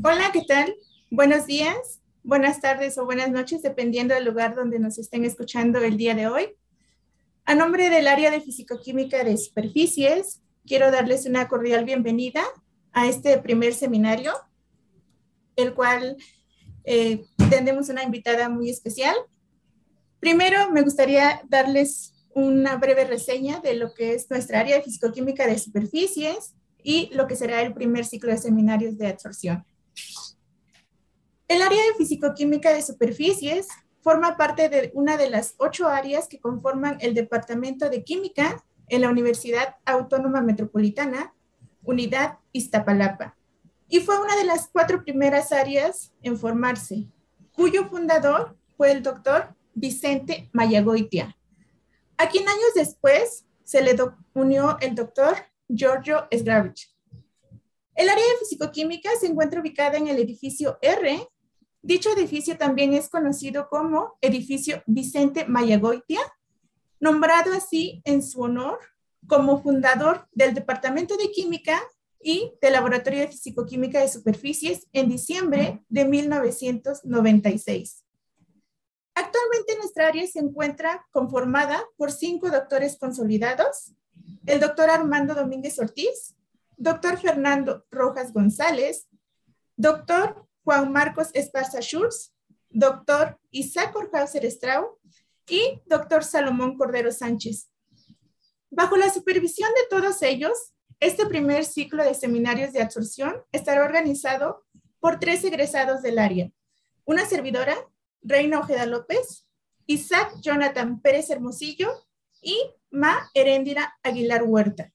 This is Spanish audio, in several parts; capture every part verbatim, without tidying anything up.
Hola, ¿qué tal? Buenos días, buenas tardes o buenas noches, dependiendo del lugar donde nos estén escuchando el día de hoy. A nombre del área de Fisicoquímica de Superficies, quiero darles una cordial bienvenida a este primer seminario, el cual eh, tenemos una invitada muy especial. Primero, me gustaría darles una breve reseña de lo que es nuestra área de Fisicoquímica de Superficies y lo que será el primer ciclo de seminarios de absorción. El área de Fisicoquímica de Superficies forma parte de una de las ocho áreas que conforman el Departamento de Química en la Universidad Autónoma Metropolitana, Unidad Iztapalapa, y fue una de las cuatro primeras áreas en formarse, cuyo fundador fue el doctor Vicente Mayagoitia, a quien años después se le unió el doctor Giorgio Sgravich. El área de Fisicoquímica se encuentra ubicada en el edificio R. Dicho edificio también es conocido como Edificio Vicente Mayagoitia, nombrado así en su honor como fundador del Departamento de Química y del Laboratorio de Fisicoquímica de Superficies en diciembre de mil novecientos noventa y seis. Actualmente nuestra área se encuentra conformada por cinco doctores consolidados: el doctor Armando Domínguez Ortiz, doctor Fernando Rojas González, doctor Juan Marcos Esparza Schurz, doctor Isaac Orhauser Strau y doctor Salomón Cordero Sánchez. Bajo la supervisión de todos ellos, este primer ciclo de seminarios de absorción estará organizado por tres egresados del área: una servidora, Reina Ojeda López, Isaac Jonathan Pérez Hermosillo y Ma Heréndira Aguilar Huerta.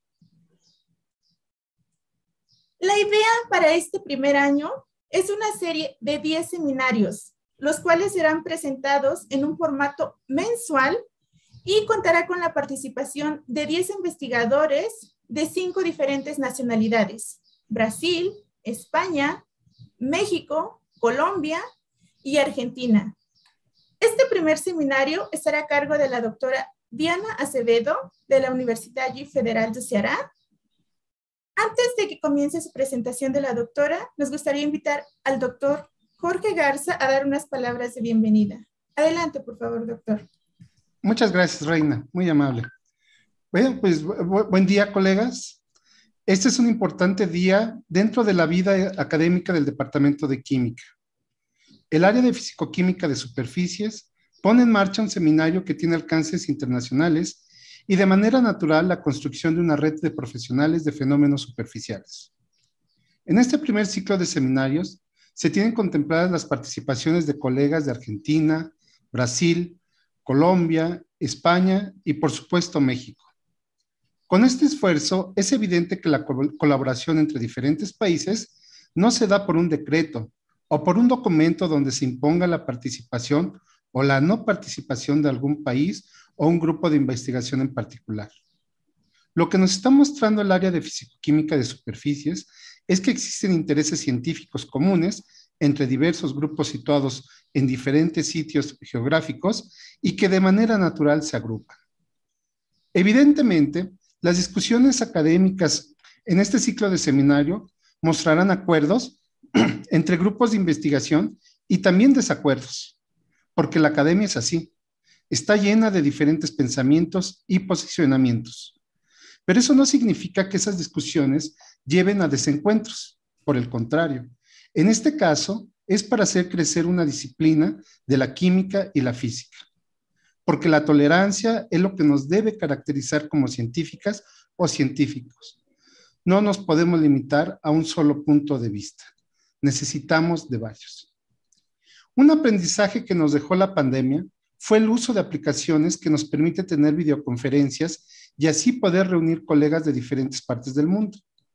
La idea para este primer año es una serie de diez seminarios, los cuales serán presentados en un formato mensual y contará con la participación de diez investigadores de cinco diferentes nacionalidades: Brasil, España, México, Colombia y Argentina. Este primer seminario estará a cargo de la doctora Diana Acevedo de la Universidad Federal de Ceará. Antes de que comience su presentación de la doctora, nos gustaría invitar al doctor Jorge Garza a dar unas palabras de bienvenida. Adelante, por favor, doctor. Muchas gracias, Reina. Muy amable. Bueno, pues bu buen día, colegas. Este es un importante día dentro de la vida académica del Departamento de Química. El área de Fisicoquímica de Superficies pone en marcha un seminario que tiene alcances internacionales y de manera natural la construcción de una red de profesionales de fenómenos superficiales. En este primer ciclo de seminarios se tienen contempladas las participaciones de colegas de Argentina, Brasil, Colombia, España y por supuesto México. Con este esfuerzo es evidente que la col- colaboración entre diferentes países no se da por un decreto o por un documento donde se imponga la participación o la no participación de algún país o un grupo de investigación en particular. Lo que nos está mostrando el área de Fisicoquímica de Superficies es que existen intereses científicos comunes entre diversos grupos situados en diferentes sitios geográficos y que de manera natural se agrupan. Evidentemente, las discusiones académicas en este ciclo de seminario mostrarán acuerdos entre grupos de investigación y también desacuerdos, porque la academia es así, está llena de diferentes pensamientos y posicionamientos. Pero eso no significa que esas discusiones lleven a desencuentros, por el contrario. En este caso, es para hacer crecer una disciplina de la química y la física, porque la tolerancia es lo que nos debe caracterizar como científicas o científicos. No nos podemos limitar a un solo punto de vista. Necesitamos de varios. Un aprendizaje que nos dejó la pandemia fue el uso de aplicaciones que nos permite tener videoconferencias y así poder reunir colegas de diferentes partes del mundo.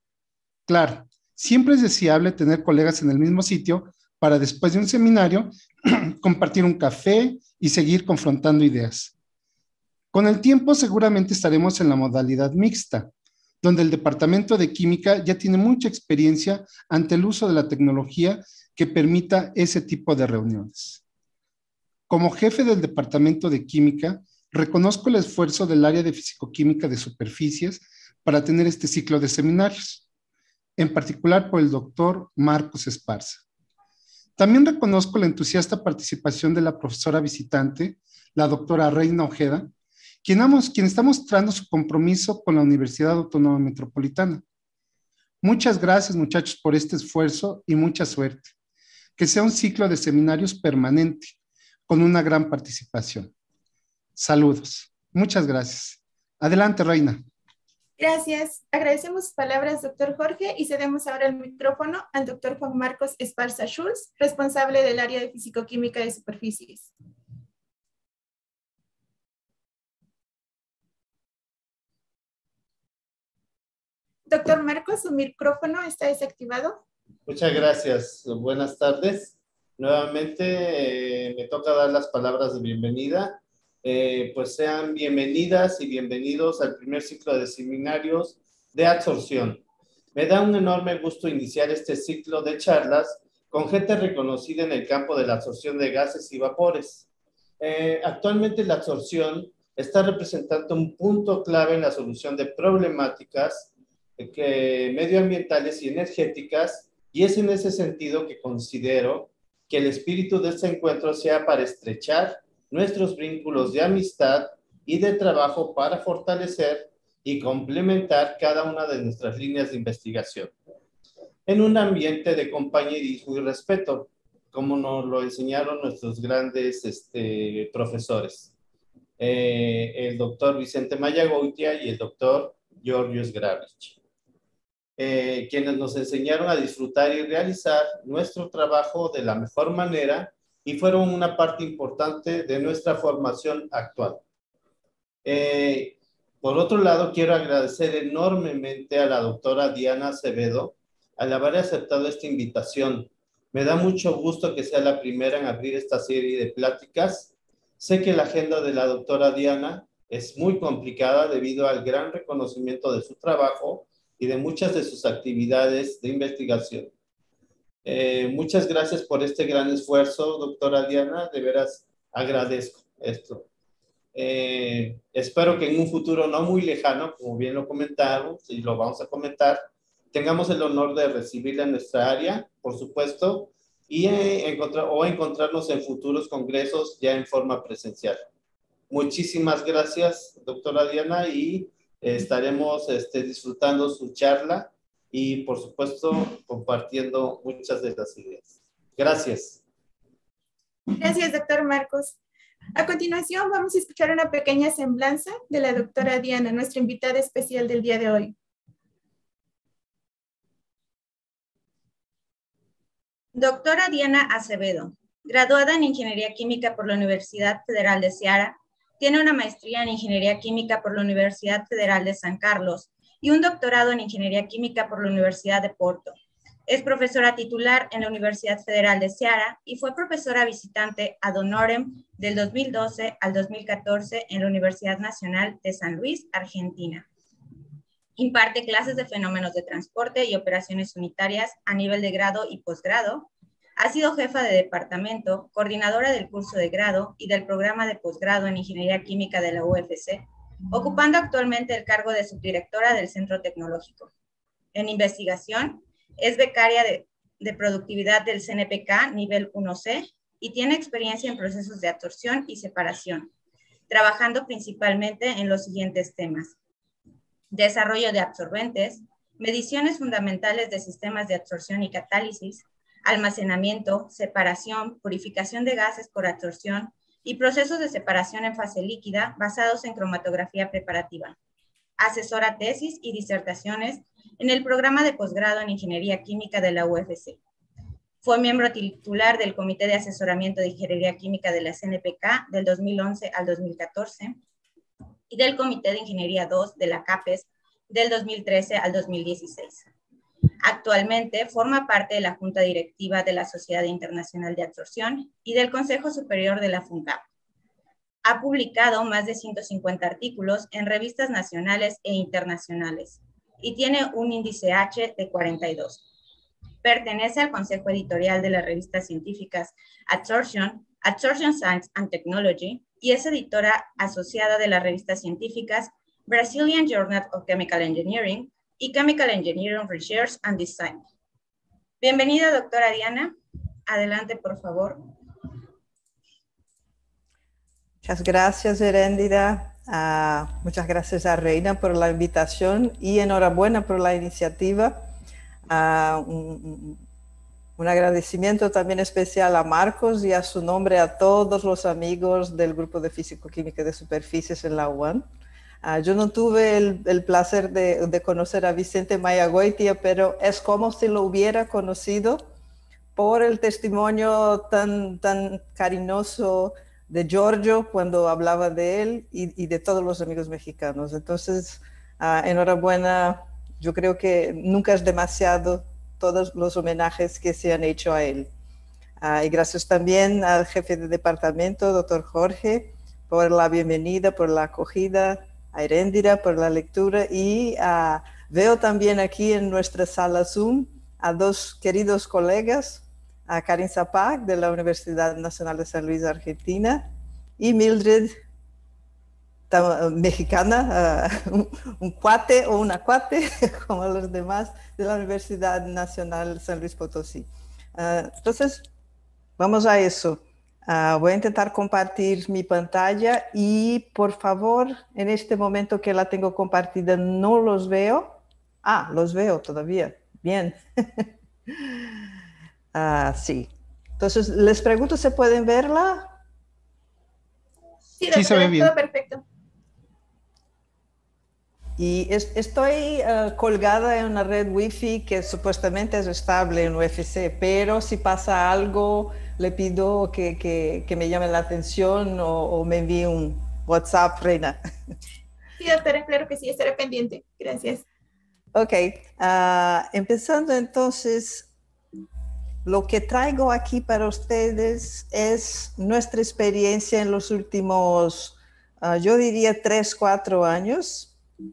Claro, siempre es deseable tener colegas en el mismo sitio para después de un seminario compartir un café y seguir confrontando ideas. Con el tiempo seguramente estaremos en la modalidad mixta, donde el Departamento de Química ya tiene mucha experiencia ante el uso de la tecnología que permita ese tipo de reuniones. Como jefe del Departamento de Química, reconozco el esfuerzo del área de Fisicoquímica de Superficies para tener este ciclo de seminarios. en particular por el doctor Marcos Esparza. También reconozco la entusiasta participación de la profesora visitante, la doctora Reina Ojeda, quien, hemos, quien está mostrando su compromiso con la Universidad Autónoma Metropolitana. Muchas gracias, muchachos, por este esfuerzo y mucha suerte. Que sea un ciclo de seminarios permanente, con una gran participación. Saludos. Muchas gracias. Adelante, Reina. Gracias. Agradecemos sus palabras, doctor Jorge, y cedemos ahora el micrófono al doctor Juan Marcos Esparza Schulz, responsable del área de Fisicoquímica de Superficies. Doctor Marcos, su micrófono está desactivado. Muchas gracias. Buenas tardes. Nuevamente eh, me toca dar las palabras de bienvenida. Eh, pues sean bienvenidas y bienvenidos al primer ciclo de seminarios de absorción. Me da un enorme gusto iniciar este ciclo de charlas con gente reconocida en el campo de la absorción de gases y vapores. Eh, actualmente la absorción está representando un punto clave en la solución de problemáticas eh, medioambientales y energéticas, y es en ese sentido que considero que el espíritu de este encuentro sea para estrechar nuestros vínculos de amistad y de trabajo para fortalecer y complementar cada una de nuestras líneas de investigación en un ambiente de compañerismo y respeto, como nos lo enseñaron nuestros grandes este, profesores, eh, el doctor Vicente Mayagoitia y el doctor Georgios Gravich, eh, quienes nos enseñaron a disfrutar y realizar nuestro trabajo de la mejor manera y fueron una parte importante de nuestra formación actual. Eh, por otro lado, quiero agradecer enormemente a la doctora Diana Acevedo al haber aceptado esta invitación. Me da mucho gusto que sea la primera en abrir esta serie de pláticas. Sé que la agenda de la doctora Diana es muy complicada debido al gran reconocimiento de su trabajo y de muchas de sus actividades de investigación. Eh, muchas gracias por este gran esfuerzo, doctora Diana, de veras agradezco esto. Eh, espero que en un futuro no muy lejano, como bien lo comentamos y lo vamos a comentar, tengamos el honor de recibirla en nuestra área, por supuesto, y eh, encontrar, o encontrarnos en futuros congresos ya en forma presencial. Muchísimas gracias, doctora Diana, y eh, estaremos este, disfrutando su charla y, por supuesto, compartiendo muchas de las ideas. Gracias. Gracias, doctor Marcos. A continuación, vamos a escuchar una pequeña semblanza de la doctora Diana, nuestra invitada especial del día de hoy. Doctora Diana Acevedo, graduada en Ingeniería Química por la Universidad Federal de Ceará, tiene una maestría en Ingeniería Química por la Universidad Federal de San Carlos y un doctorado en Ingeniería Química por la Universidad de Porto. Es profesora titular en la Universidad Federal de Ceará y fue profesora visitante ad honorem del dos mil doce al dos mil catorce en la Universidad Nacional de San Luis, Argentina. Imparte clases de fenómenos de transporte y operaciones unitarias a nivel de grado y posgrado. Ha sido jefa de departamento, coordinadora del curso de grado y del programa de posgrado en Ingeniería Química de la U F C, ocupando actualmente el cargo de subdirectora del Centro Tecnológico. En investigación, es becaria de, de productividad del C N P K nivel uno C y tiene experiencia en procesos de absorción y separación, trabajando principalmente en los siguientes temas: desarrollo de absorbentes, mediciones fundamentales de sistemas de absorción y catálisis, almacenamiento, separación, purificación de gases por absorción y procesos de separación en fase líquida basados en cromatografía preparativa. Asesora tesis y disertaciones en el programa de posgrado en Ingeniería Química de la U F C. Fue miembro titular del Comité de Asesoramiento de Ingeniería Química de la C N P K del dos mil once al dos mil catorce y del Comité de Ingeniería dos de la CAPES del dos mil trece al dos mil dieciséis. Actualmente forma parte de la Junta Directiva de la Sociedad Internacional de Absorción y del Consejo Superior de la FUNCAP. Ha publicado más de ciento cincuenta artículos en revistas nacionales e internacionales y tiene un índice H de cuarenta y dos. Pertenece al consejo editorial de las revistas científicas Absorption, Absorption Science and Technology y es editora asociada de las revistas científicas Brazilian Journal of Chemical Engineering, y Chemical Engineering Research and Design. Bienvenida, doctora Diana. Adelante, por favor. Muchas gracias, Heréndira. Uh, muchas gracias a Reina por la invitación y enhorabuena por la iniciativa. Uh, un, un agradecimiento también especial a Marcos y a su nombre a todos los amigos del Grupo de Físico-Química de Superficies en la U A N. Uh, yo no tuve el, el placer de, de conocer a Vicente Mayagoitia, pero es como si lo hubiera conocido por el testimonio tan, tan cariñoso de Giorgio cuando hablaba de él y, y de todos los amigos mexicanos. Entonces, uh, enhorabuena. Yo creo que nunca es demasiado todos los homenajes que se han hecho a él. Uh, y gracias también al jefe de departamento, doctor Jorge, por la bienvenida, por la acogida, a Heréndira por la lectura y uh, veo también aquí en nuestra sala Zoom a dos queridos colegas, a Karin Zapac de la Universidad Nacional de San Luis, Argentina, y Mildred, mexicana, uh, un, un cuate o una cuate, como los demás, de la Universidad Nacional San Luis Potosí. Uh, entonces, vamos a eso. Uh, voy a intentar compartir mi pantalla y, por favor, en este momento que la tengo compartida, no los veo. Ah, los veo todavía. Bien. uh, sí. Entonces, les pregunto, ¿se pueden verla? Sí, doctora, sí, se ve bien. Todo perfecto. Y es, estoy uh, colgada en una red wifi que supuestamente es estable en U F C, pero si pasa algo, le pido que, que, que me llame la atención o, o me envíe un WhatsApp, Reina. Sí, doctora, claro que sí, estaré pendiente. Gracias. Ok, uh, empezando entonces, lo que traigo aquí para ustedes es nuestra experiencia en los últimos, uh, yo diría, tres, cuatro años.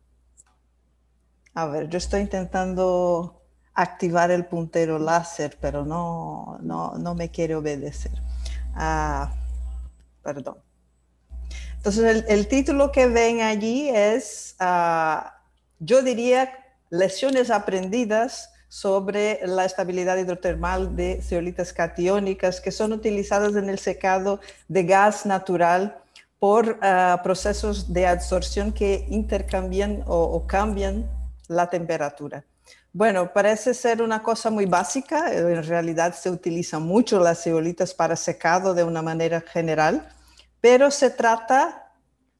A ver, yo estoy intentando activar el puntero láser, pero no, no, no me quiere obedecer. Ah, perdón. Entonces, el, el título que ven allí es, uh, yo diría, lecciones aprendidas sobre la estabilidad hidrotermal de zeolitas catiónicas que son utilizadas en el secado de gas natural por uh, procesos de absorción que intercambian o, o cambian la temperatura. Bueno, parece ser una cosa muy básica. En realidad se utilizan mucho las zeolitas para secado de una manera general, pero se trata,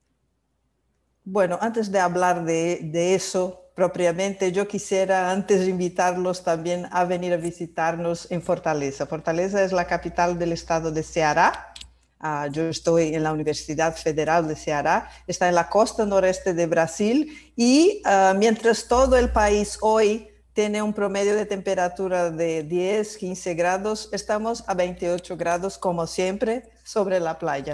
bueno, antes de hablar de, de eso propiamente, yo quisiera antes invitarlos también a venir a visitarnos en Fortaleza. Fortaleza es la capital del estado de Ceará. Uh, yo estoy en la Universidad Federal de Ceará, está en la costa noreste de Brasil y uh, mientras todo el país hoy tiene un promedio de temperatura de diez, quince grados, estamos a veintiocho grados como siempre sobre la playa.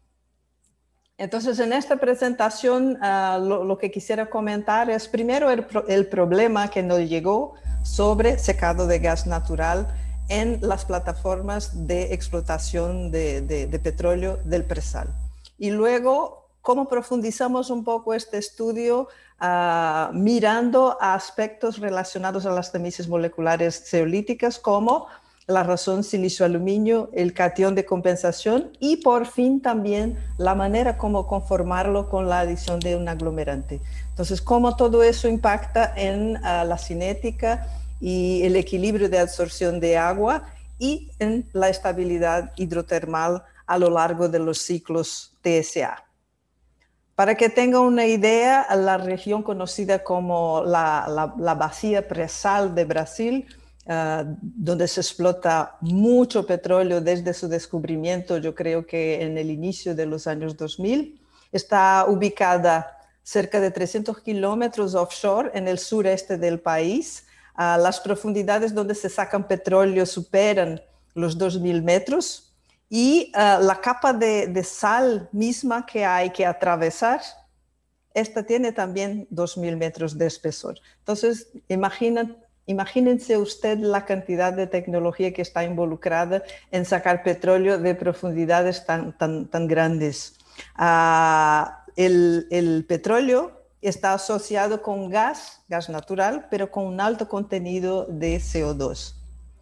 Entonces, en esta presentación uh, lo, lo que quisiera comentar es primero el, el problema que nos llegó sobre secado de gas natural en las plataformas de explotación de, de, de petróleo del presal. Y luego, cómo profundizamos un poco este estudio uh, mirando a aspectos relacionados a las tamices moleculares zeolíticas como la razón silicio-aluminio, el catión de compensación y por fin también la manera como conformarlo con la adición de un aglomerante. Entonces, cómo todo eso impacta en uh, la cinética y el equilibrio de absorción de agua y en la estabilidad hidrotermal a lo largo de los ciclos T S A. Para que tenga una idea, la región conocida como la, la, la Bacia Presal de Brasil, uh, donde se explota mucho petróleo desde su descubrimiento, yo creo que en el inicio de los años dos mil, está ubicada cerca de trescientos kilómetros offshore en el sureste del país. Uh, las profundidades donde se sacan petróleo superan los dos mil metros y uh, la capa de, de sal misma que hay que atravesar, esta tiene también dos mil metros de espesor. Entonces, imagina, imagínense usted la cantidad de tecnología que está involucrada en sacar petróleo de profundidades tan, tan, tan grandes. Uh, el, el petróleo está asociado con gas, gas natural, pero con un alto contenido de C O dos.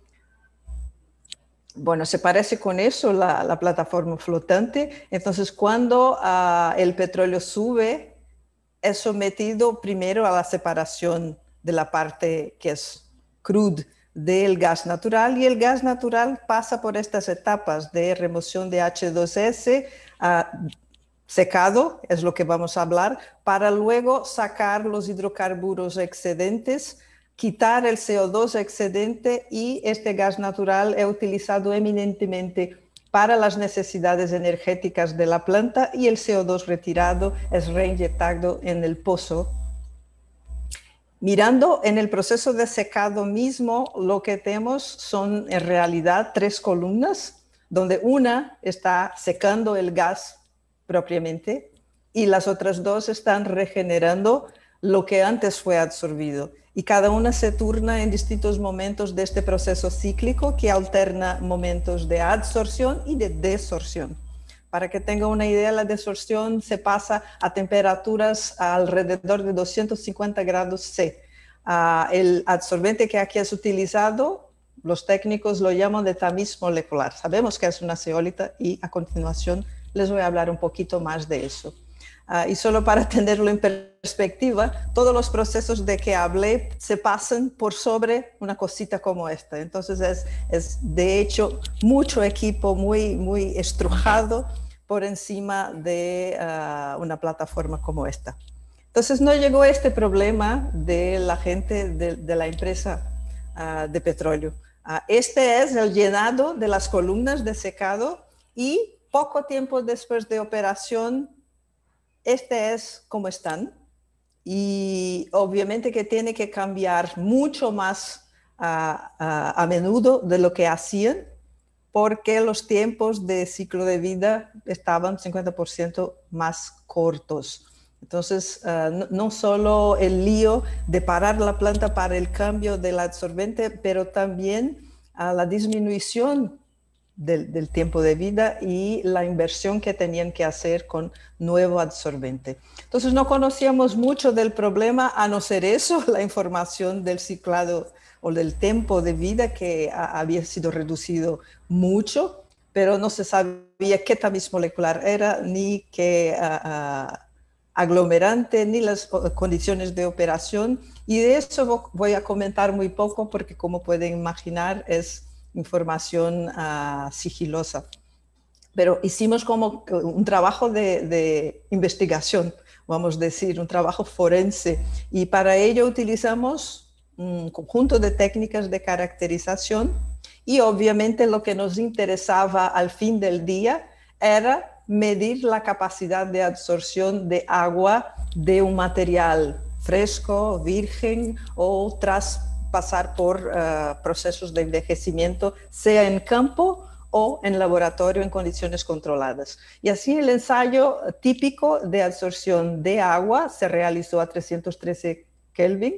Bueno, se parece con eso la, la plataforma flotante. Entonces, cuando uh, el petróleo sube, es sometido primero a la separación de la parte que es cruda del gas natural, y el gas natural pasa por estas etapas de remoción de H dos S, uh, secado, es lo que vamos a hablar, para luego sacar los hidrocarburos excedentes, quitar el C O dos excedente, y este gas natural es utilizado eminentemente para las necesidades energéticas de la planta, y el C O dos retirado es reinyectado en el pozo. Mirando en el proceso de secado mismo, lo que tenemos son en realidad tres columnas, donde una está secando el gas propiamente y las otras dos están regenerando lo que antes fue absorbido. Y cada una se turna en distintos momentos de este proceso cíclico que alterna momentos de absorción y de desorción. Para que tenga una idea, la desorción se pasa a temperaturas alrededor de doscientos cincuenta grados C. Uh, el absorbente que aquí es utilizado, los técnicos lo llaman de tamiz molecular. Sabemos que es una zeolita y a continuación les voy a hablar un poquito más de eso. Uh, y solo para tenerlo en perspectiva, todos los procesos de que hablé se pasan por sobre una cosita como esta. Entonces es, es de hecho mucho equipo muy, muy estrujado por encima de uh, una plataforma como esta. Entonces no llegó este problema de la gente de, de la empresa uh, de petróleo. Uh, este es el llenado de las columnas de secado, y poco tiempo después de operación, este es como están. Y obviamente que tiene que cambiar mucho más uh, uh, a menudo de lo que hacían, porque los tiempos de ciclo de vida estaban cincuenta por ciento más cortos. Entonces, uh, no, no solo el lío de parar la planta para el cambio del absorbente, pero también uh, la disminución del, del tiempo de vida y la inversión que tenían que hacer con nuevo absorbente. Entonces, no conocíamos mucho del problema, a no ser eso, la información del ciclado o del tiempo de vida que a, había sido reducido mucho, pero no se sabía qué tamiz molecular era, ni qué uh, uh, aglomerante, ni las condiciones de operación, y de eso voy a comentar muy poco porque, como pueden imaginar, es información uh, sigilosa. Pero hicimos como un trabajo de, de investigación, vamos a decir, un trabajo forense, y para ello utilizamos un conjunto de técnicas de caracterización, y obviamente lo que nos interesaba al fin del día era medir la capacidad de absorción de agua de un material fresco, virgen, o tras pasar por uh, procesos de envejecimiento, sea en campo o en laboratorio en condiciones controladas. Y así el ensayo típico de absorción de agua se realizó a trescientos trece Kelvin,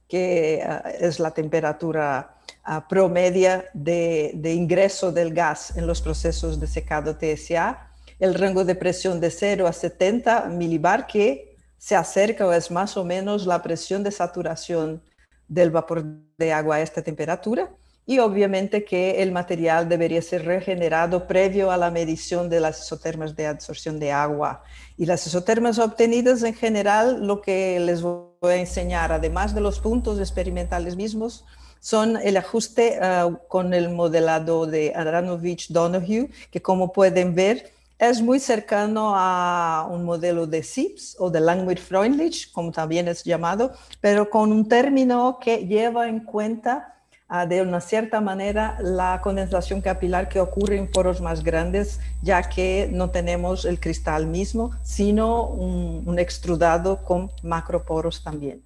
que uh, es la temperatura uh, promedia de, de ingreso del gas en los procesos de secado T S A. El rango de presión de cero a setenta milibar, que se acerca o es más o menos la presión de saturación del vapor de agua a esta temperatura, y obviamente que el material debería ser regenerado previo a la medición de las isotermas de absorción de agua. Y las isotermas obtenidas en general, lo que les voy a enseñar, además de los puntos experimentales mismos, son el ajuste uh, con el modelado de Abramovich-Donoghue, que como pueden ver, es muy cercano a un modelo de S I P S o de Langmuir-Freundlich, como también es llamado, pero con un término que lleva en cuenta uh, de una cierta manera la condensación capilar que ocurre en poros más grandes, ya que no tenemos el cristal mismo, sino un, un extrudado con macroporos también.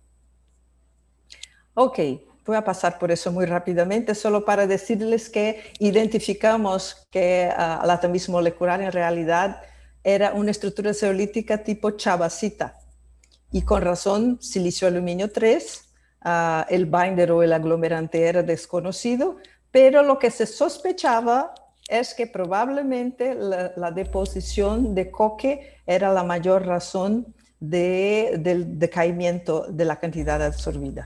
Ok. Voy a pasar por eso muy rápidamente, solo para decirles que identificamos que uh, la tamiz molecular en realidad era una estructura zeolítica tipo chavasita, y con razón silicio aluminio tres, uh, el binder o el aglomerante era desconocido, pero lo que se sospechaba es que probablemente la, la deposición de coque era la mayor razón de, del decaimiento de la cantidad absorbida.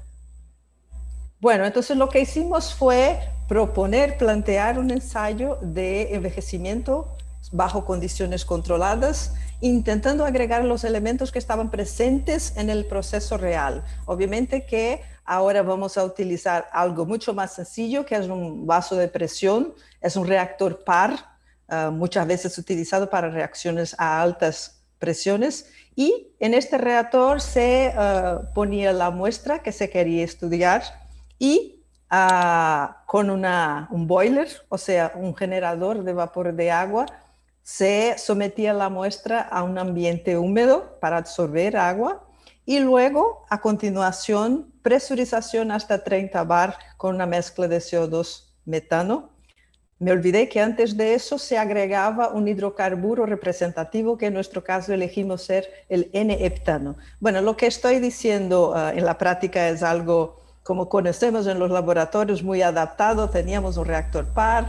Bueno, entonces lo que hicimos fue proponer, plantear un ensayo de envejecimiento bajo condiciones controladas, intentando agregar los elementos que estaban presentes en el proceso real. Obviamente que ahora vamos a utilizar algo mucho más sencillo, que es un vaso de presión, es un reactor par, uh, muchas veces utilizado para reacciones a altas presiones, y en este reactor se uh, ponía la muestra que se quería estudiar y uh, con una, un boiler, o sea, un generador de vapor de agua, se sometía la muestra a un ambiente húmedo para absorber agua y luego, a continuación, presurización hasta treinta bar con una mezcla de C O dos metano. Me olvidé que antes de eso se agregaba un hidrocarburo representativo que en nuestro caso elegimos ser el N-heptano. Bueno, lo que estoy diciendo uh, en la práctica es algo como conocemos en los laboratorios, muy adaptado. Teníamos un reactor par,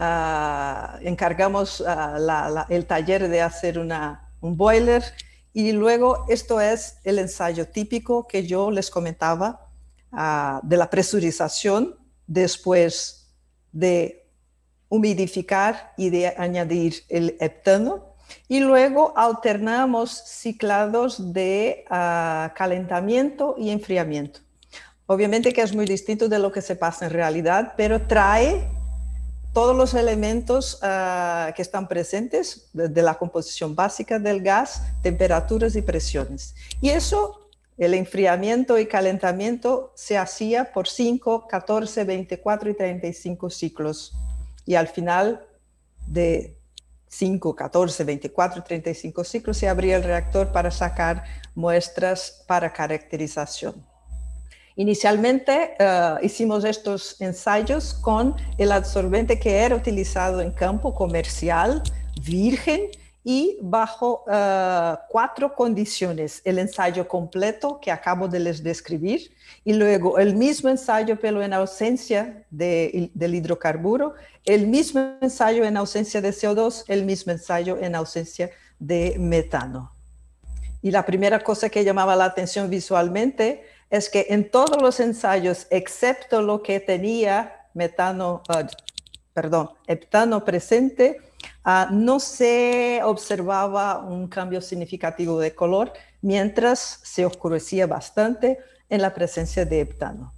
uh, encargamos uh, la, la, el taller de hacer una, un boiler, y luego esto es el ensayo típico que yo les comentaba uh, de la presurización después de humidificar y de añadir el heptano, y luego alternamos ciclados de uh, calentamiento y enfriamiento. Obviamente que es muy distinto de lo que se pasa en realidad, pero trae todos los elementos uh, que están presentes de, de la composición básica del gas, temperaturas y presiones. Y eso, el enfriamiento y calentamiento, se hacía por cinco, catorce, veinticuatro y treinta y cinco ciclos. Y al final de cinco, catorce, veinticuatro y treinta y cinco ciclos se abría el reactor para sacar muestras para caracterización. Inicialmente uh, hicimos estos ensayos con el absorbente que era utilizado en campo comercial, virgen, y bajo uh, cuatro condiciones. El ensayo completo que acabo de les describir, y luego el mismo ensayo pero en ausencia de, del hidrocarburo, el mismo ensayo en ausencia de C O dos, el mismo ensayo en ausencia de metano. Y la primera cosa que llamaba la atención visualmente es que en todos los ensayos, excepto lo que tenía metano, uh, perdón, heptano presente, uh, no se observaba un cambio significativo de color, mientras se oscurecía bastante en la presencia de heptano.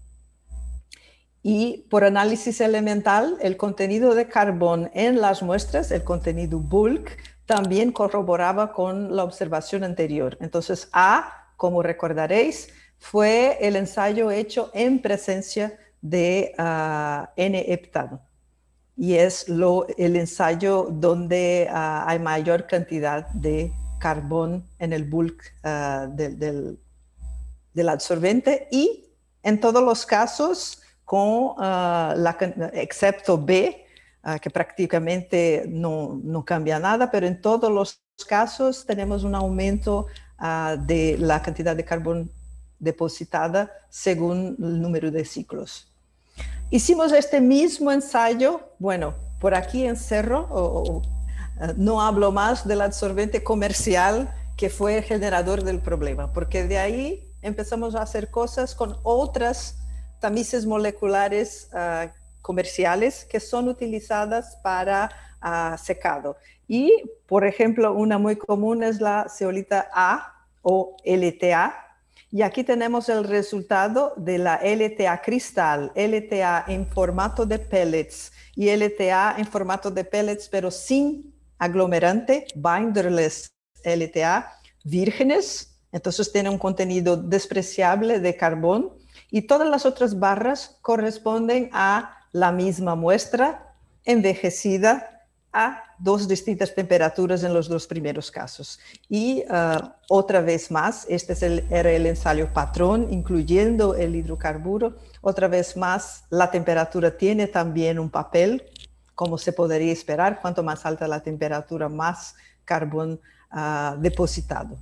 Y por análisis elemental, el contenido de carbón en las muestras, el contenido bulk, también corroboraba con la observación anterior. Entonces, A, como recordaréis, fue el ensayo hecho en presencia de uh, N-heptano. Y es lo, el ensayo donde uh, hay mayor cantidad de carbón en el bulk uh, de, del, del absorbente. Y en todos los casos, con, uh, la, excepto B, uh, que prácticamente no, no cambia nada, pero en todos los casos tenemos un aumento uh, de la cantidad de carbón depositada según el número de ciclos. Hicimos este mismo ensayo, bueno, por aquí en Cerro, o, o, no hablo más del absorbente comercial que fue el generador del problema, porque de ahí empezamos a hacer cosas con otras tamices moleculares uh, comerciales que son utilizadas para uh, secado. Y, por ejemplo, una muy común es la zeolita A o L T A. Y aquí tenemos el resultado de la L T A cristal, L T A en formato de pellets y L T A en formato de pellets, pero sin aglomerante, binderless L T A, vírgenes, entonces tiene un contenido despreciable de carbón, y todas las otras barras corresponden a la misma muestra envejecida a dos distintas temperaturas en los dos primeros casos. Y uh, otra vez más, este es el, era el ensayo patrón, incluyendo el hidrocarburo. Otra vez más, la temperatura tiene también un papel, como se podría esperar. Cuanto más alta la temperatura, más carbón uh, depositado.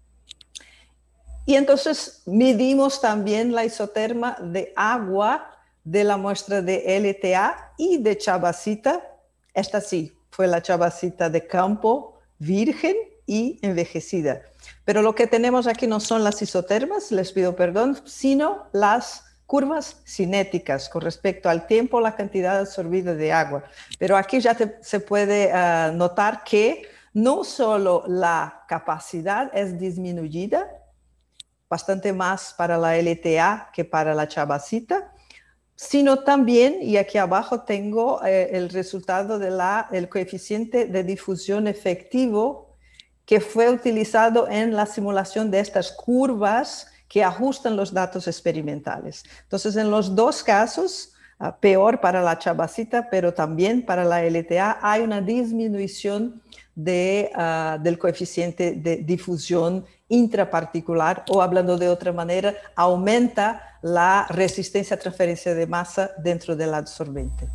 Y entonces medimos también la isoterma de agua de la muestra de L T A y de chabacita. Esta sí fue la chabacita de campo virgen, y envejecida. Pero lo que tenemos aquí no son las isotermas, les pido perdón, sino las curvas cinéticas con respecto al tiempo, la cantidad absorbida de agua. Pero aquí ya te, se puede uh, notar que no solo la capacidad es disminuida, bastante más para la L T A que para la chabacita, sino también, y aquí abajo tengo eh, el resultado del coeficiente de difusión efectivo que fue utilizado en la simulación de estas curvas que ajustan los datos experimentales. Entonces, en los dos casos, uh, peor para la chabacita, pero también para la L T A, hay una disminución de, uh, del coeficiente de difusión intraparticular, o hablando de otra manera, aumenta la resistencia a transferencia de masa dentro del absorbente.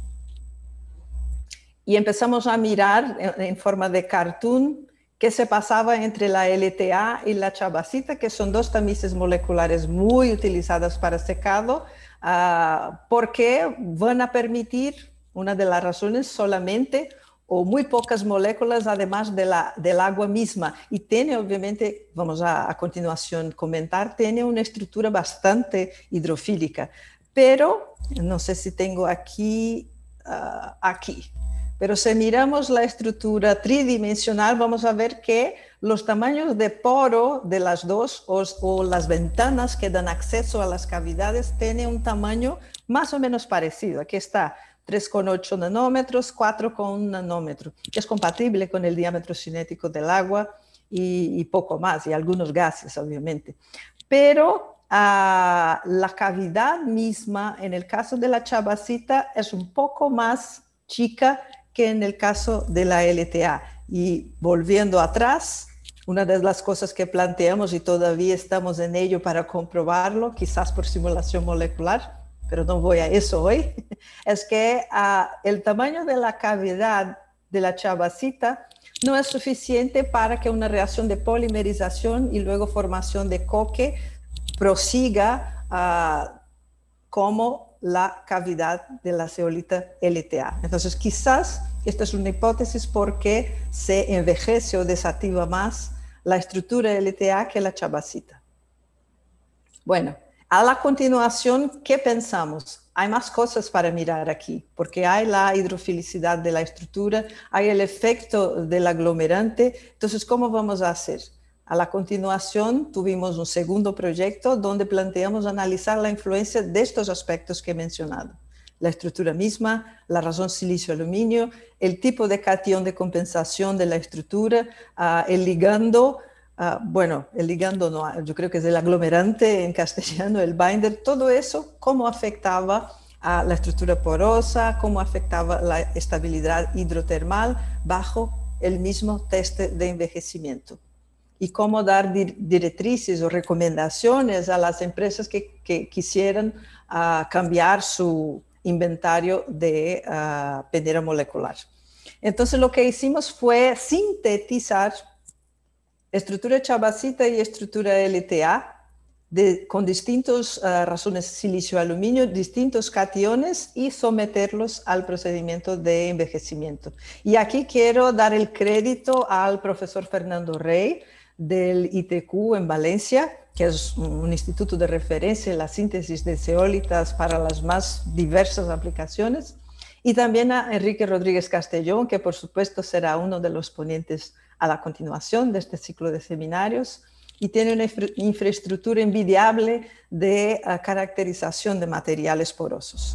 Y empezamos a mirar en, en forma de cartoon qué se pasaba entre la L T A y la chabacita, que son dos tamices moleculares muy utilizadas para secado, uh, porque van a permitir, una de las razones, solamente o muy pocas moléculas, además de la, del agua misma. Y tiene, obviamente, vamos a, a continuación comentar, tiene una estructura bastante hidrofílica. Pero, no sé si tengo aquí, uh, aquí. Pero si miramos la estructura tridimensional, vamos a ver que los tamaños de poro de las dos, o, o las ventanas que dan acceso a las cavidades, tienen un tamaño más o menos parecido. Aquí está. tres coma ocho nanómetros, cuatro coma uno nanómetro, que es compatible con el diámetro cinético del agua y, y poco más, y algunos gases, obviamente. Pero uh, la cavidad misma, en el caso de la chabacita, es un poco más chica que en el caso de la L T A. Y volviendo atrás, una de las cosas que planteamos, y todavía estamos en ello para comprobarlo, quizás por simulación molecular, pero no voy a eso hoy, es que uh, el tamaño de la cavidad de la chabacita no es suficiente para que una reacción de polimerización y luego formación de coque prosiga uh, como la cavidad de la zeolita L T A. Entonces, quizás esta es una hipótesis porque se envejece o desactiva más la estructura L T A que la chabacita. Bueno, a la continuación, ¿qué pensamos? Hay más cosas para mirar aquí, porque hay la hidrofilicidad de la estructura, hay el efecto del aglomerante. Entonces, ¿cómo vamos a hacer? A la continuación, tuvimos un segundo proyecto donde planteamos analizar la influencia de estos aspectos que he mencionado. La estructura misma, la razón silicio-aluminio, el tipo de cation de compensación de la estructura, uh, el ligando. Uh, bueno, el ligando no, yo creo que es el aglomerante en castellano, el binder, todo eso, cómo afectaba a la estructura porosa, cómo afectaba la estabilidad hidrotermal bajo el mismo test de envejecimiento. Y cómo dar dir directrices o recomendaciones a las empresas que, que quisieran uh, cambiar su inventario de uh, penera molecular. Entonces, lo que hicimos fue sintetizar estructura chabacita y estructura L T A de, con distintas uh, razones silicio-aluminio, distintos cationes y someterlos al procedimiento de envejecimiento. Y aquí quiero dar el crédito al profesor Fernando Rey del I T Q en Valencia, que es un instituto de referencia en la síntesis de zeolitas para las más diversas aplicaciones, y también a Enrique Rodríguez Castellón, que por supuesto será uno de los ponentes a la continuación de este ciclo de seminarios, y tiene una infra infraestructura envidiable de uh, caracterización de materiales porosos.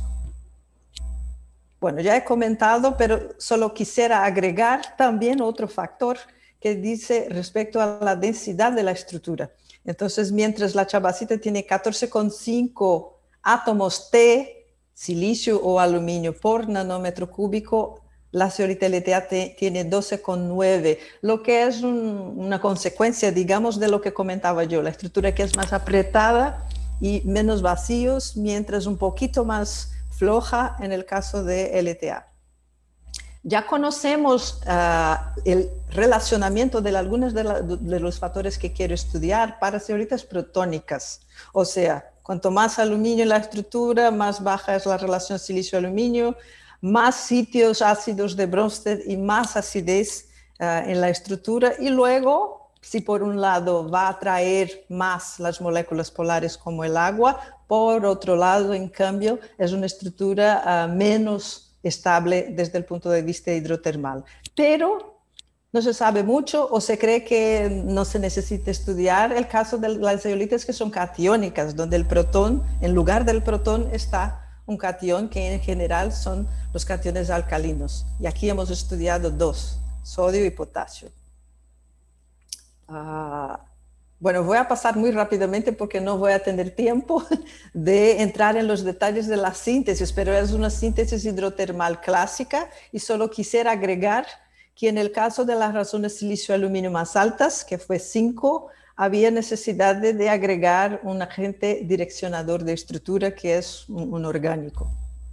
Bueno, ya he comentado, pero solo quisiera agregar también otro factor que dice respecto a la densidad de la estructura. Entonces, mientras la chabacita tiene catorce coma cinco átomos T, silicio o aluminio por nanómetro cúbico, la zeolita L T A tiene doce coma nueve, lo que es un, una consecuencia, digamos, de lo que comentaba yo, la estructura que es más apretada y menos vacíos, mientras un poquito más floja en el caso de L T A. Ya conocemos uh, el relacionamiento de algunos de, la, de los factores que quiero estudiar para zeolitas protónicas. O sea, cuanto más aluminio en la estructura, más baja es la relación silicio-aluminio, más sitios ácidos de Bronsted y más acidez uh, en la estructura y luego, si por un lado va a atraer más las moléculas polares como el agua, por otro lado, en cambio, es una estructura uh, menos estable desde el punto de vista hidrotermal. Pero no se sabe mucho o se cree que no se necesita estudiar el caso de las zeolitas que son catiónicas, donde el protón, en lugar del protón, está un catión que en general son los cationes alcalinos. Y aquí hemos estudiado dos, sodio y potasio. Uh, bueno, voy a pasar muy rápidamente porque no voy a tener tiempo de entrar en los detalles de la síntesis, pero es una síntesis hidrotermal clásica y solo quisiera agregar que en el caso de las razones silicio-aluminio más altas, que fue cinco, había necesidad de, de agregar un agente direccionador de estructura que es un, un orgánico.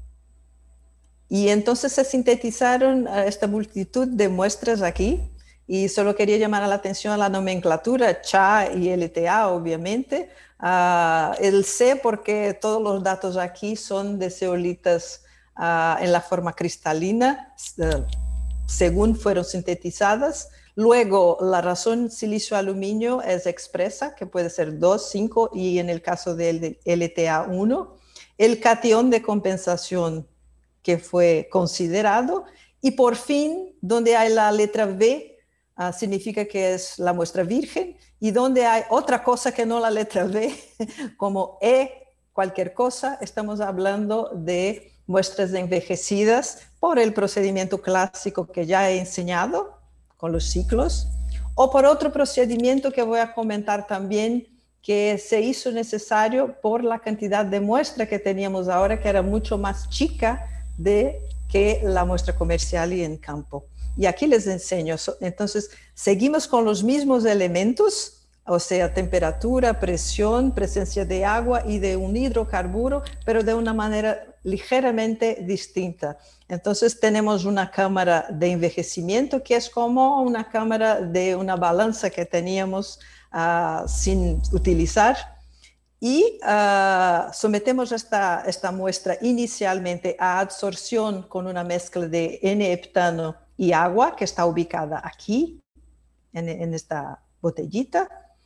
Y entonces se sintetizaron esta multitud de muestras aquí, y solo quería llamar la atención a la nomenclatura, C H A y L T A, obviamente. Uh, el C, porque todos los datos aquí son de zeolitas uh, en la forma cristalina, uh, según fueron sintetizadas. Luego, la razón silicio-aluminio es expresa, que puede ser dos, cinco, y en el caso de L T A uno. El catión de compensación que fue considerado. Y por fin, donde hay la letra V, Uh, significa que es la muestra virgen, y donde hay otra cosa que no la letra V, como E, cualquier cosa, estamos hablando de muestras envejecidas por el procedimiento clásico que ya he enseñado con los ciclos, o por otro procedimiento que voy a comentar también, que se hizo necesario por la cantidad de muestra que teníamos ahora, que era mucho más chica de que la muestra comercial y en campo. Y aquí les enseño. Entonces, seguimos con los mismos elementos, o sea, temperatura, presión, presencia de agua y de un hidrocarburo, pero de una manera ligeramente distinta. Entonces, tenemos una cámara de envejecimiento que es como una cámara de una balanza que teníamos uh, sin utilizar. Y uh, sometemos esta, esta muestra inicialmente a absorción con una mezcla de N-heptano y agua, que está ubicada aquí, en, en esta botellita.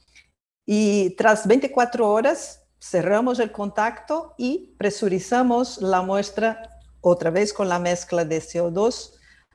Y tras veinticuatro horas, cerramos el contacto y presurizamos la muestra otra vez con la mezcla de C O dos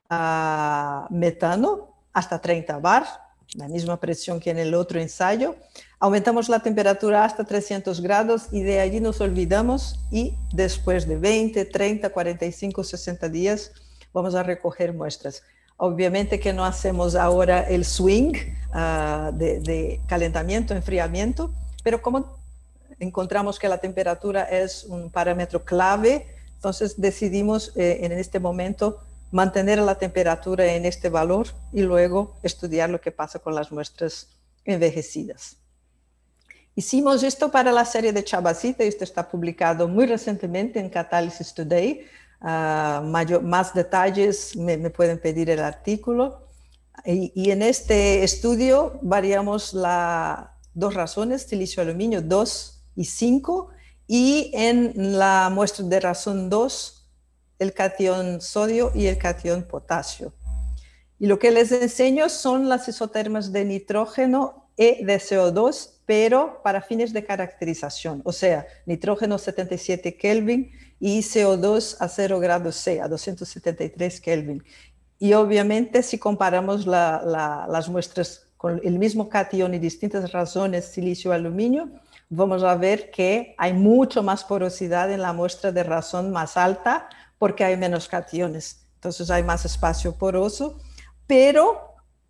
a uh, metano hasta treinta bar, la misma presión que en el otro ensayo. Aumentamos la temperatura hasta trescientos grados y de allí nos olvidamos, y después de veinte, treinta, cuarenta y cinco, sesenta días vamos a recoger muestras. Obviamente que no hacemos ahora el swing uh, de, de calentamiento, enfriamiento, pero como encontramos que la temperatura es un parámetro clave, entonces decidimos eh, en este momento mantener la temperatura en este valor y luego estudiar lo que pasa con las muestras envejecidas. Hicimos esto para la serie de Chabacita, esto está publicado muy recientemente en Catalysis Today. Uh, mayor, más detalles me, me pueden pedir el artículo. Y, y en este estudio variamos las dos razones, silicio-aluminio dos y cinco, y en la muestra de razón dos, el catión sodio y el catión potasio. Y lo que les enseño son las isotermas de nitrógeno y de C O dos, pero para fines de caracterización, o sea, nitrógeno setenta y siete Kelvin y C O dos a cero grados C, a doscientos setenta y tres Kelvin. Y obviamente si comparamos la, la, las muestras con el mismo catión y distintas razones silicio-aluminio, vamos a ver que hay mucho más porosidad en la muestra de razón más alta porque hay menos cationes. Entonces hay más espacio poroso, pero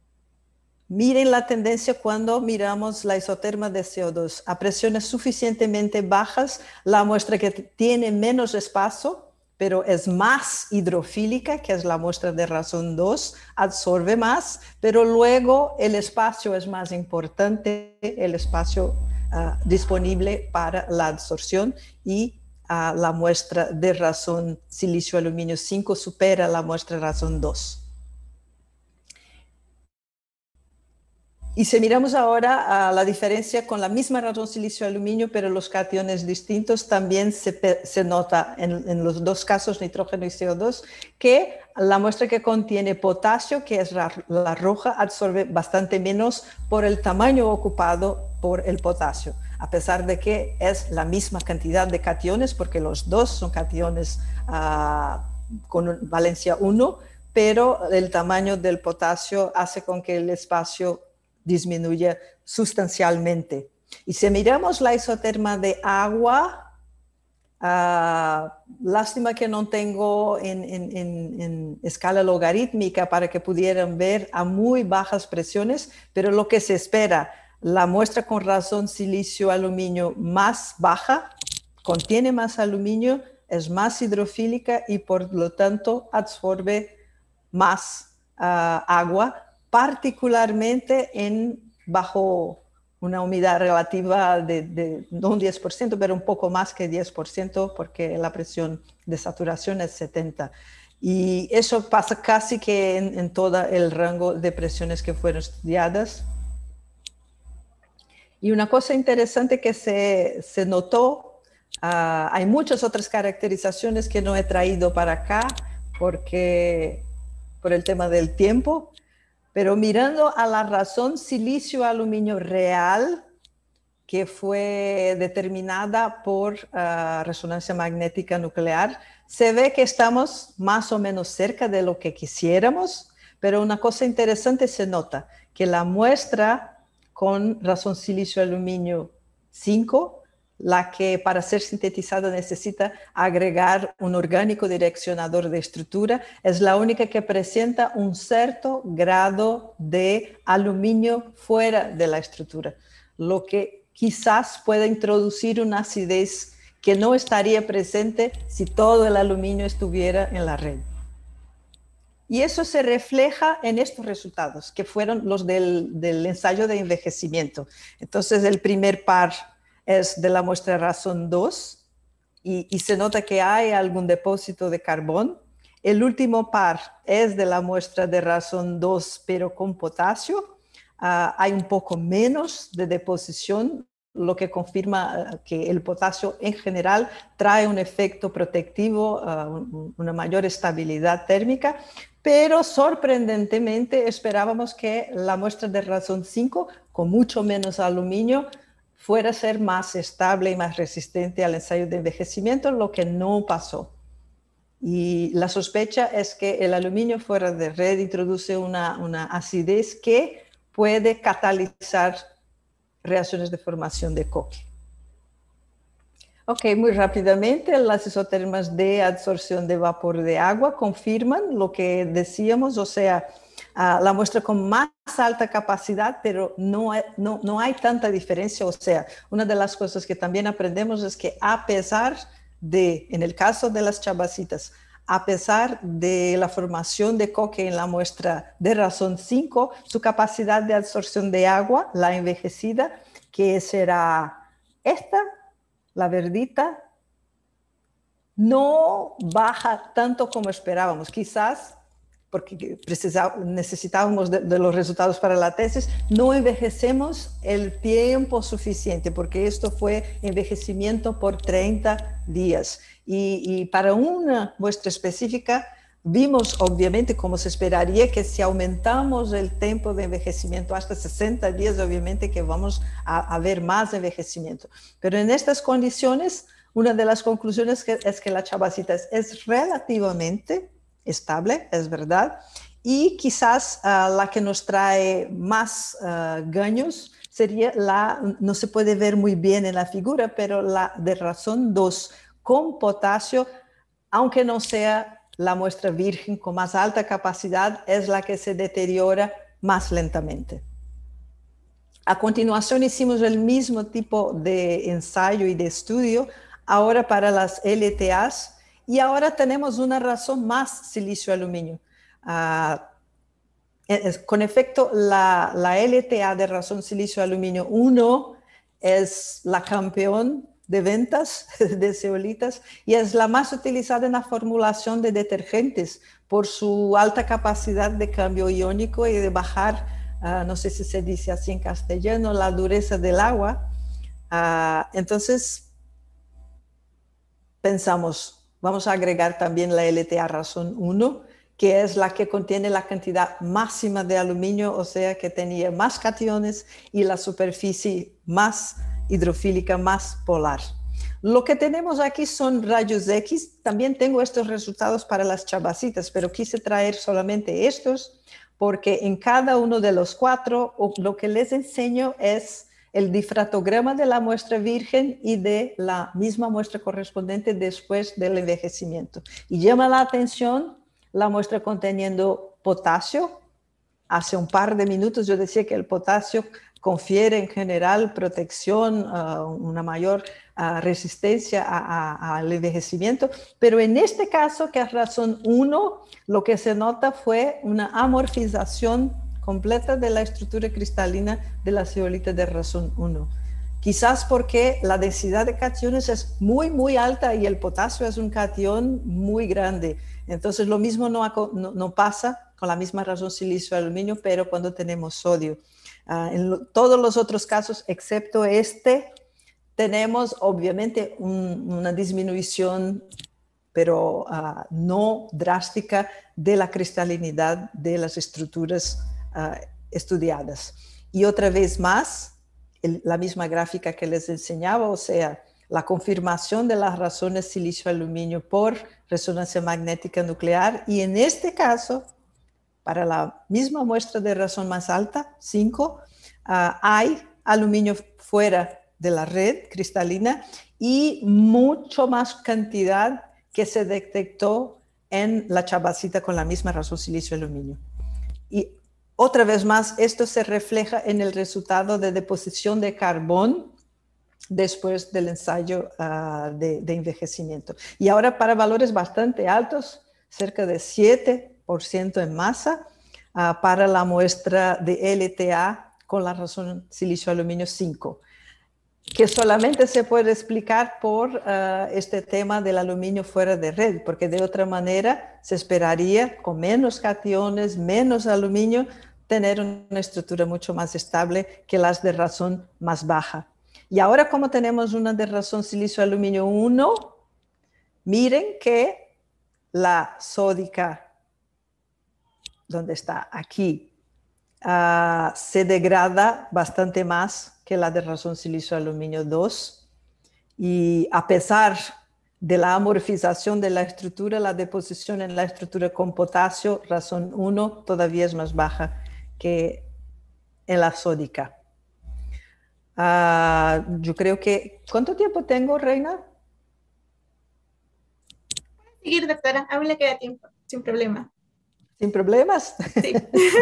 miren la tendencia cuando miramos la isoterma de C O dos. A presiones suficientemente bajas, la muestra que tiene menos espacio, pero es más hidrofílica, que es la muestra de razón dos, absorbe más, pero luego el espacio es más importante, el espacio uh, disponible para la absorción, y uh, la muestra de razón silicio-aluminio cinco supera la muestra de razón dos. Y si miramos ahora a la diferencia con la misma razón silicio-aluminio, pero los cationes distintos, también se, se nota en, en los dos casos, nitrógeno y C O dos, que la muestra que contiene potasio, que es la, la roja, absorbe bastante menos por el tamaño ocupado por el potasio, a pesar de que es la misma cantidad de cationes, porque los dos son cationes uh, con valencia uno, pero el tamaño del potasio hace con que el espacio disminuye sustancialmente. Y si miramos la isoterma de agua, uh, lástima que no tengo en, en, en, en escala logarítmica para que pudieran ver a muy bajas presiones, pero lo que se espera, la muestra con razón silicio-aluminio más baja, contiene más aluminio, es más hidrofílica y por lo tanto absorbe más uh, agua, particularmente en, bajo una humedad relativa de, de no un diez por ciento, pero un poco más que diez por ciento, porque la presión de saturación es setenta. Y eso pasa casi que en, en todo el rango de presiones que fueron estudiadas. Y una cosa interesante que se, se notó, uh, hay muchas otras caracterizaciones que no he traído para acá, porque por el tema del tiempo, pero mirando a la razón silicio-aluminio real, que fue determinada por uh, resonancia magnética nuclear, se ve que estamos más o menos cerca de lo que quisiéramos, pero una cosa interesante se nota, que la muestra con razón silicio-aluminio cinco, la que para ser sintetizada necesita agregar un orgánico direccionador de estructura, es la única que presenta un cierto grado de aluminio fuera de la estructura, lo que quizás pueda introducir una acidez que no estaría presente si todo el aluminio estuviera en la red. Y eso se refleja en estos resultados, que fueron los del, del ensayo de envejecimiento. Entonces, el primer par es de la muestra razón dos y, y se nota que hay algún depósito de carbón. El último par es de la muestra de razón dos, pero con potasio. Uh, hay un poco menos de deposición, lo que confirma uh, que el potasio en general trae un efecto protectivo, uh, una mayor estabilidad térmica, pero sorprendentemente esperábamos que la muestra de razón cinco, con mucho menos aluminio, fuera a ser más estable y más resistente al ensayo de envejecimiento, lo que no pasó. Y la sospecha es que el aluminio fuera de red introduce una, una acidez que puede catalizar reacciones de formación de coque. Ok, muy rápidamente, las isotermas de absorción de vapor de agua confirman lo que decíamos, o sea, Uh, la muestra con más alta capacidad, pero no, no, no hay tanta diferencia. O sea, una de las cosas que también aprendemos es que a pesar de, en el caso de las chabacitas, a pesar de la formación de coque en la muestra de razón cinco, su capacidad de absorción de agua, la envejecida, que será esta, la verdita, no baja tanto como esperábamos. Quizás porque necesitábamos de, de los resultados para la tesis, no envejecemos el tiempo suficiente, porque esto fue envejecimiento por treinta días. Y, y para una muestra específica, vimos obviamente, como se esperaría, que si aumentamos el tiempo de envejecimiento hasta sesenta días, obviamente que vamos a, a ver más envejecimiento. Pero en estas condiciones, una de las conclusiones que, es que la chabacita es, es relativamente estable, es verdad, y quizás uh, la que nos trae más uh, gaños sería la, no se puede ver muy bien en la figura, pero la de razón dos con potasio, aunque no sea la muestra virgen con más alta capacidad, es la que se deteriora más lentamente. A continuación hicimos el mismo tipo de ensayo y de estudio, ahora para las L T As, y ahora tenemos una razón más silicio-aluminio. Uh, con efecto, la, la L T A de razón silicio-aluminio uno es la campeón de ventas de zeolitas y es la más utilizada en la formulación de detergentes por su alta capacidad de cambio iónico y de bajar uh, no sé si se dice así en castellano, la dureza del agua. Uh, entonces, pensamos, vamos a agregar también la L T A razón uno, que es la que contiene la cantidad máxima de aluminio, o sea, que tenía más cationes y la superficie más hidrofílica, más polar. Lo que tenemos aquí son rayos X. También tengo estos resultados para las chabacitas, pero quise traer solamente estos porque en cada uno de los cuatro lo que les enseño es el difractograma de la muestra virgen y de la misma muestra correspondiente después del envejecimiento. Y llama la atención la muestra conteniendo potasio. Hace un par de minutos yo decía que el potasio confiere en general protección, uh, una mayor uh, resistencia al envejecimiento, pero en este caso, que es razón uno, lo que se nota fue una amorfización completa de la estructura cristalina de la zeolita de razón uno. Quizás porque la densidad de cationes es muy, muy alta y el potasio es un cation muy grande. Entonces, lo mismo no, no, no pasa con la misma razón silicio-aluminio, pero cuando tenemos sodio. Uh, en lo, todos los otros casos, excepto este, tenemos obviamente un, una disminución, pero uh, no drástica, de la cristalinidad de las estructuras uh, estudiadas. Y otra vez más, el, la misma gráfica que les enseñaba, o sea, la confirmación de las razones silicio-aluminio por resonancia magnética nuclear, y en este caso, para la misma muestra de razón más alta, cinco, uh, hay aluminio fuera de la red cristalina y mucho más cantidad que se detectó en la chabacita con la misma razón silicio-aluminio. Y otra vez más, esto se refleja en el resultado de deposición de carbón después del ensayo uh, de, de envejecimiento. Y ahora para valores bastante altos, cerca de siete por ciento en masa, uh, para la muestra de L T A con la razón silicio-aluminio cinco, que solamente se puede explicar por uh, este tema del aluminio fuera de red, porque de otra manera se esperaría, con menos cationes, menos aluminio, tener una estructura mucho más estable que las de razón más baja. Y ahora, como tenemos una de razón silicio-aluminio uno, miren que la sódica, donde está aquí, uh, se degrada bastante más que la de razón silicio-aluminio dos. Y a pesar de la amorfización de la estructura, la deposición en la estructura con potasio, razón uno, todavía es más baja que en la sódica. Uh, yo creo que... ¿Cuánto tiempo tengo, Reina? Seguir, doctora. Aún le queda tiempo, sin problema. ¿Sin problemas? Sí.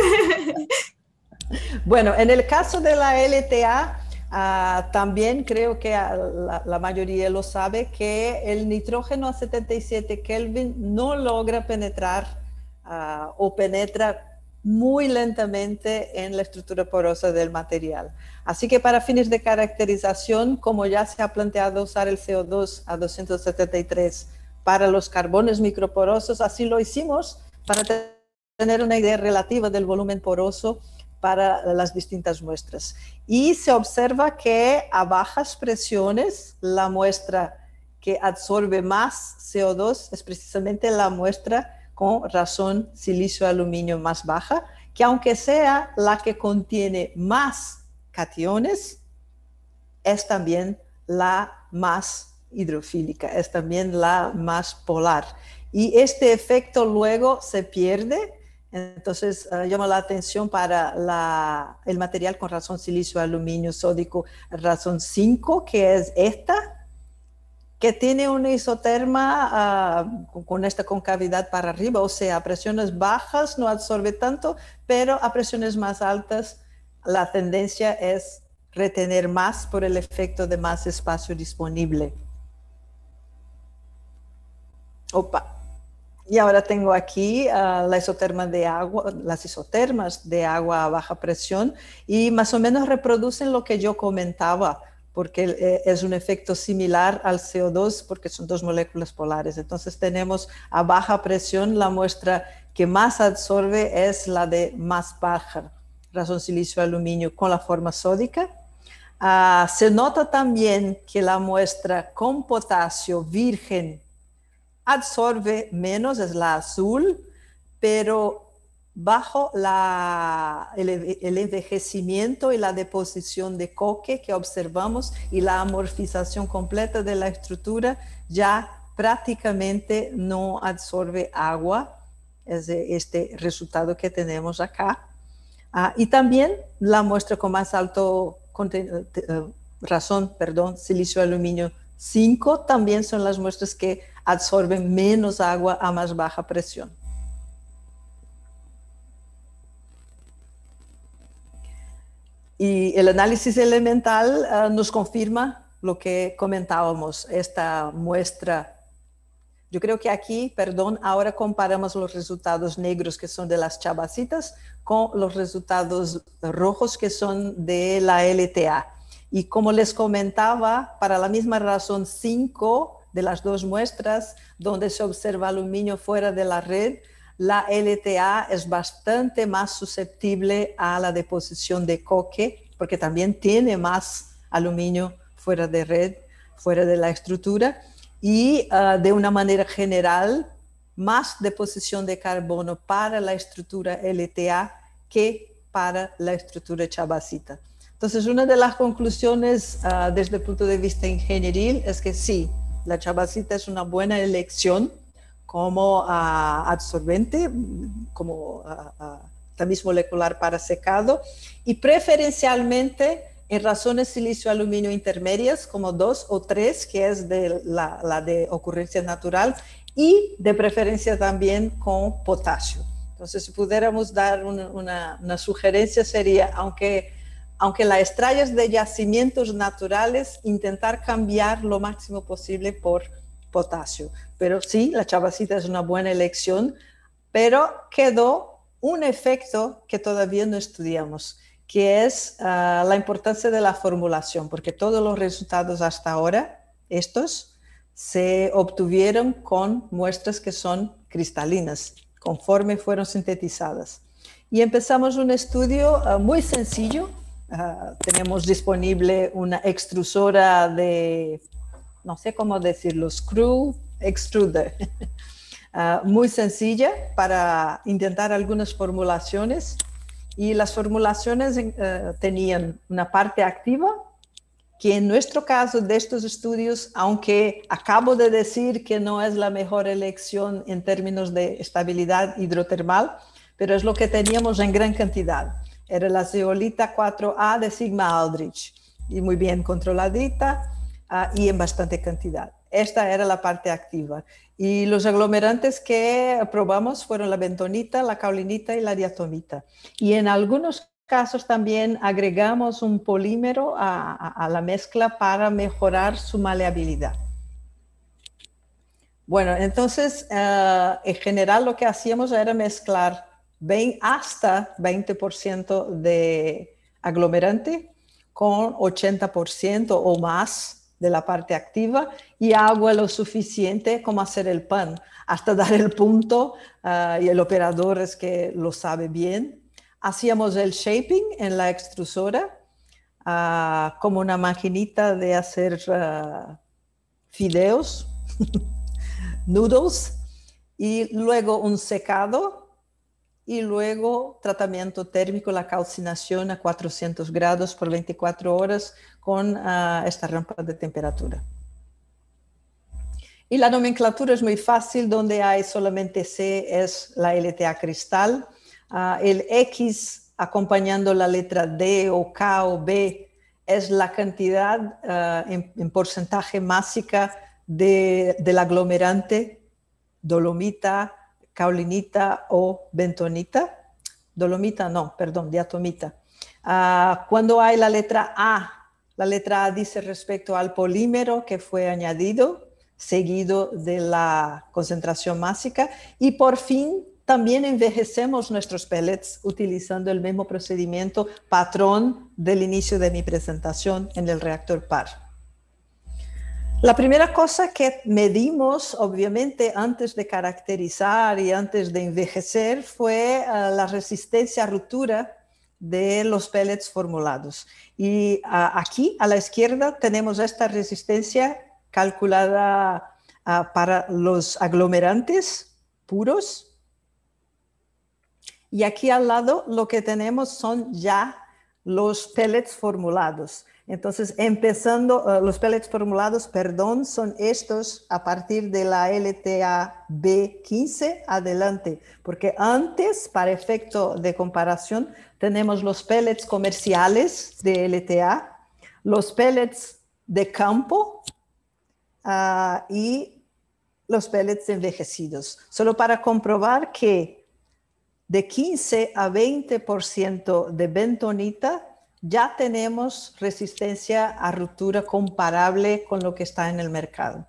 Bueno, en el caso de la L T A, uh, también creo que la, la mayoría lo sabe, que el nitrógeno a setenta y siete Kelvin no logra penetrar uh, o penetra muy lentamente en la estructura porosa del material. Así que para fines de caracterización, como ya se ha planteado usar el C O dos a doscientos setenta y tres para los carbones microporosos, así lo hicimos para tener una idea relativa del volumen poroso para las distintas muestras. Y se observa que a bajas presiones la muestra que absorbe más C O dos es precisamente la muestra con razón silicio-aluminio más baja, que aunque sea la que contiene más cationes, es también la más hidrofílica, es también la más polar. Y este efecto luego se pierde. Entonces, uh, llama la atención para la, el material con razón silicio-aluminio sódico razón cinco, que es esta, que tiene una isoterma uh, con esta concavidad para arriba, o sea, a presiones bajas no absorbe tanto, pero a presiones más altas la tendencia es retener más por el efecto de más espacio disponible. Opa. Y ahora tengo aquí uh, la isoterma de agua, las isotermas de agua a baja presión, y más o menos reproducen lo que yo comentaba, porque eh, es un efecto similar al C O dos, porque son dos moléculas polares. Entonces tenemos a baja presión, la muestra que más absorbe es la de más baja razón silicio aluminio con la forma sódica. Uh, se nota también que la muestra con potasio virgen absorbe menos, es la azul, pero bajo la, el, el envejecimiento y la deposición de coque que observamos y la amorfización completa de la estructura, ya prácticamente no absorbe agua. Es este resultado que tenemos acá. Uh, y también la muestra con más alto uh, razón, perdón, silicio aluminio cinco, también son las muestras que absorben menos agua a más baja presión. Y el análisis elemental uh, nos confirma lo que comentábamos, esta muestra. Yo creo que aquí, perdón, ahora comparamos los resultados negros que son de las chabacitas con los resultados rojos que son de la L T A. Y como les comentaba, para la misma razón cinco de las dos muestras donde se observa aluminio fuera de la red, la L T A es bastante más susceptible a la deposición de coque, porque también tiene más aluminio fuera de red, fuera de la estructura, y uh, de una manera general, más deposición de carbono para la estructura L T A que para la estructura chabacita. Entonces, una de las conclusiones uh, desde el punto de vista ingenieril es que sí, la chabacita es una buena elección como uh, absorbente, como uh, uh, tamiz molecular para secado, y preferencialmente en razones silicio-aluminio intermedias, como dos o tres, que es de la, la de ocurrencia natural, y de preferencia también con potasio. Entonces, si pudiéramos dar una, una, una sugerencia sería, aunque, aunque la extrayas de yacimientos naturales, intentar cambiar lo máximo posible por potasio. Pero sí, la chabacita es una buena elección, pero quedó un efecto que todavía no estudiamos, que es uh, la importancia de la formulación, porque todos los resultados hasta ahora, estos, se obtuvieron con muestras que son cristalinas, conforme fueron sintetizadas. Y empezamos un estudio uh, muy sencillo. Uh, tenemos disponible una extrusora de, no sé cómo decirlo, screw extruder, uh, muy sencilla para intentar algunas formulaciones. Y las formulaciones uh, tenían una parte activa, que en nuestro caso de estos estudios, aunque acabo de decir que no es la mejor elección en términos de estabilidad hidrotermal, pero es lo que teníamos en gran cantidad. Era la zeolita cuatro A de Sigma Aldrich, y muy bien controladita uh, y en bastante cantidad. Esta era la parte activa. Y los aglomerantes que probamos fueron la bentonita, la caulinita y la diatomita. Y en algunos casos también agregamos un polímero a, a, a la mezcla para mejorar su maleabilidad. Bueno, entonces, uh, en general lo que hacíamos era mezclar hasta veinte por ciento de aglomerante con ochenta por ciento o más de la parte activa y agua lo suficiente como hacer el pan, hasta dar el punto, uh, y el operador es que lo sabe bien. Hacíamos el shaping en la extrusora, uh, como una maquinita de hacer uh, fideos, noodles, y luego un secado, y luego tratamiento térmico, la calcinación a cuatrocientos grados por veinticuatro horas con uh, esta rampa de temperatura. Y la nomenclatura es muy fácil, donde hay solamente C es la L T A cristal, uh, el X acompañando la letra D o K o B es la cantidad uh, en, en porcentaje másica de, del aglomerante, dolomita, caulinita o bentonita. Dolomita no, perdón, diatomita. Uh, cuando hay la letra A, la letra A dice respecto al polímero que fue añadido, seguido de la concentración másica, y por fin también envejecemos nuestros pellets utilizando el mismo procedimiento patrón del inicio de mi presentación en el reactor P A R. La primera cosa que medimos, obviamente, antes de caracterizar y antes de envejecer, fue uh, la resistencia a ruptura de los pellets formulados. Y uh, aquí a la izquierda tenemos esta resistencia calculada uh, para los aglomerantes puros. Y aquí al lado lo que tenemos son ya los pellets formulados. Entonces, empezando, uh, los pellets formulados, perdón, son estos a partir de la L T A B quince adelante, porque antes, para efecto de comparación, tenemos los pellets comerciales de L T A, los pellets de campo uh, y los pellets envejecidos. Solo para comprobar que de quince a veinte por ciento de bentonita ya tenemos resistencia a ruptura comparable con lo que está en el mercado.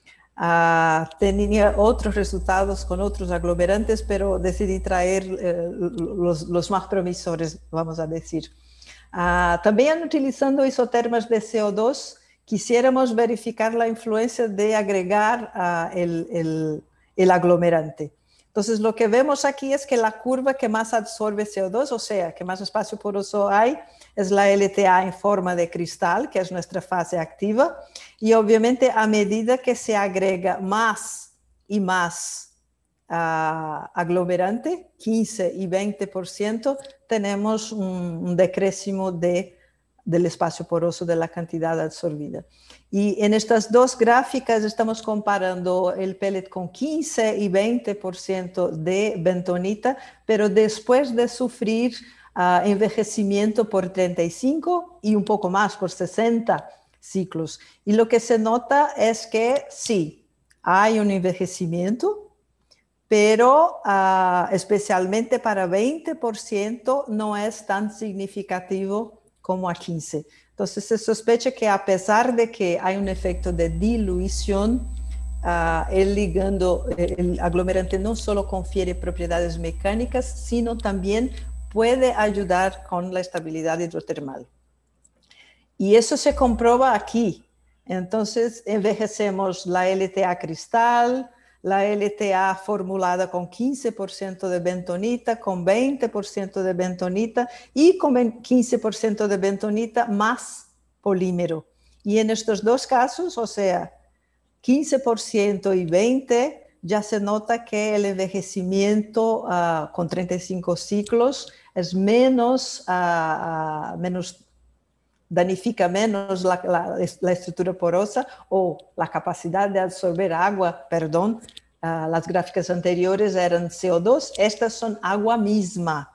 Uh, tenía otros resultados con otros aglomerantes, pero decidí traer eh, los, los más promisores, vamos a decir. Uh, también utilizando isotermas de C O dos, quisiéramos verificar la influencia de agregar uh, el, el, el aglomerante. Entonces, lo que vemos aquí es que la curva que más absorbe C O dos, o sea, que más espacio poroso hay, es la L T A en forma de cristal, que es nuestra fase activa. Y obviamente, a medida que se agrega más y más uh, aglomerante, quince y veinte por ciento, tenemos un, un decréscimo de, del espacio poroso, de la cantidad absorbida. Y en estas dos gráficas estamos comparando el pellet con quince y veinte por ciento de bentonita, pero después de sufrir uh, envejecimiento por treinta y cinco y un poco más, por sesenta ciclos. Y lo que se nota es que sí, hay un envejecimiento, pero uh, especialmente para veinte por ciento no es tan significativo como a quince. Entonces se sospecha que a pesar de que hay un efecto de diluición, uh, el ligando, el aglomerante no solo confiere propiedades mecánicas, sino también puede ayudar con la estabilidad hidrotermal. Y eso se comprueba aquí. Entonces envejecemos la L T A cristal, la L T A formulada con quince por ciento de bentonita, con veinte por ciento de bentonita y con quince por ciento de bentonita más polímero. Y en estos dos casos, o sea, quince por ciento y veinte por ciento, ya se nota que el envejecimiento uh, con treinta y cinco ciclos es menos, uh, uh, menos danifica menos la, la, la estructura porosa o la capacidad de absorber agua, perdón. Uh, las gráficas anteriores eran C O dos, estas son agua misma.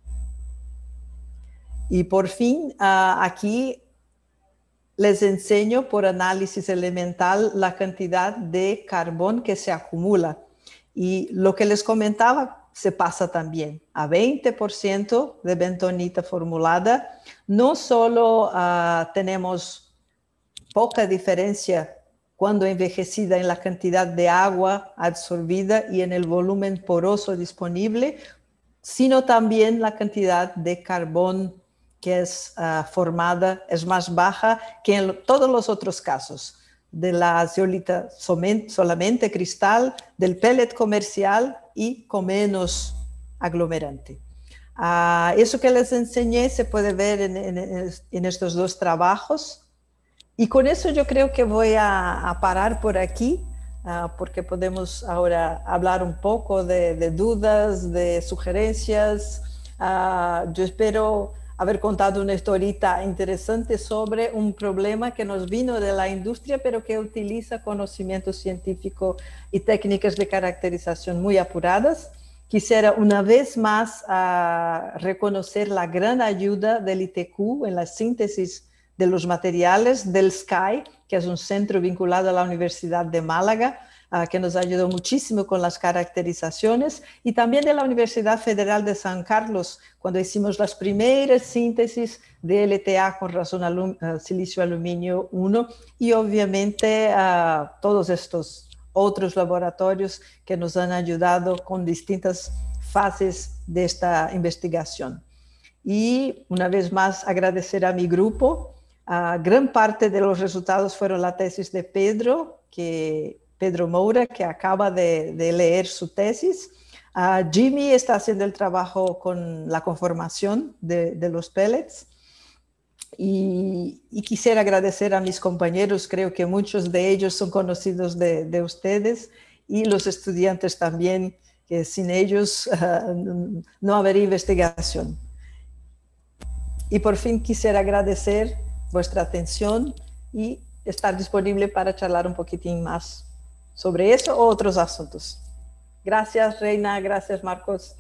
Y por fin, uh, aquí les enseño por análisis elemental la cantidad de carbón que se acumula. Y lo que les comentaba se pasa también a veinte por ciento de bentonita formulada. No solo uh, tenemos poca diferencia cuando envejecida en la cantidad de agua absorbida y en el volumen poroso disponible, sino también la cantidad de carbón que es uh, formada es más baja que en todos los otros casos, de la zeolita solamente cristal, del pellet comercial y con menos aglomerante. Uh, eso que les enseñé se puede ver en, en, en estos dos trabajos. Y con eso yo creo que voy a, a parar por aquí, uh, porque podemos ahora hablar un poco de, de dudas, de sugerencias. Uh, yo espero haber contado una historita interesante sobre un problema que nos vino de la industria, pero que utiliza conocimiento científico y técnicas de caracterización muy apuradas. Quisiera una vez más uh, reconocer la gran ayuda del I T Q en la síntesis de los materiales, del S C I, que es un centro vinculado a la Universidad de Málaga, uh, que nos ayudó muchísimo con las caracterizaciones, y también de la Universidad Federal de San Carlos, cuando hicimos las primeras síntesis de L T A con razón alum uh, silicio aluminio uno, y obviamente uh, todos estos otros laboratorios que nos han ayudado con distintas fases de esta investigación. Y una vez más agradecer a mi grupo. Uh, gran parte de los resultados fueron la tesis de Pedro, que, Pedro Moura, que acaba de, de leer su tesis. Uh, Jimmy está haciendo el trabajo con la conformación de, de los pellets. Y, y quisiera agradecer a mis compañeros, creo que muchos de ellos son conocidos de, de ustedes, y los estudiantes también, que sin ellos uh, no habría investigación. Y por fin quisiera agradecer vuestra atención y estar disponible para charlar un poquitín más sobre eso o otros asuntos. Gracias, Reina. Gracias, Marcos.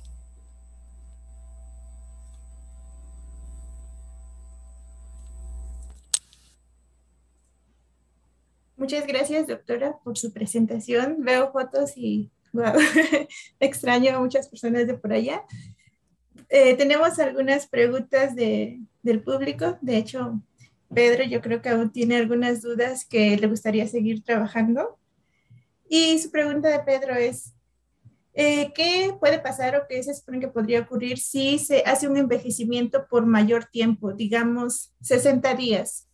Muchas gracias, doctora, por su presentación. Veo fotos y wow, extraño a muchas personas de por allá. Eh, tenemos algunas preguntas de, del público. De hecho, Pedro, yo creo que aún tiene algunas dudas que le gustaría seguir trabajando. Y su pregunta de Pedro es, eh, ¿qué puede pasar o qué se supone que podría ocurrir si se hace un envejecimiento por mayor tiempo, digamos sesenta días?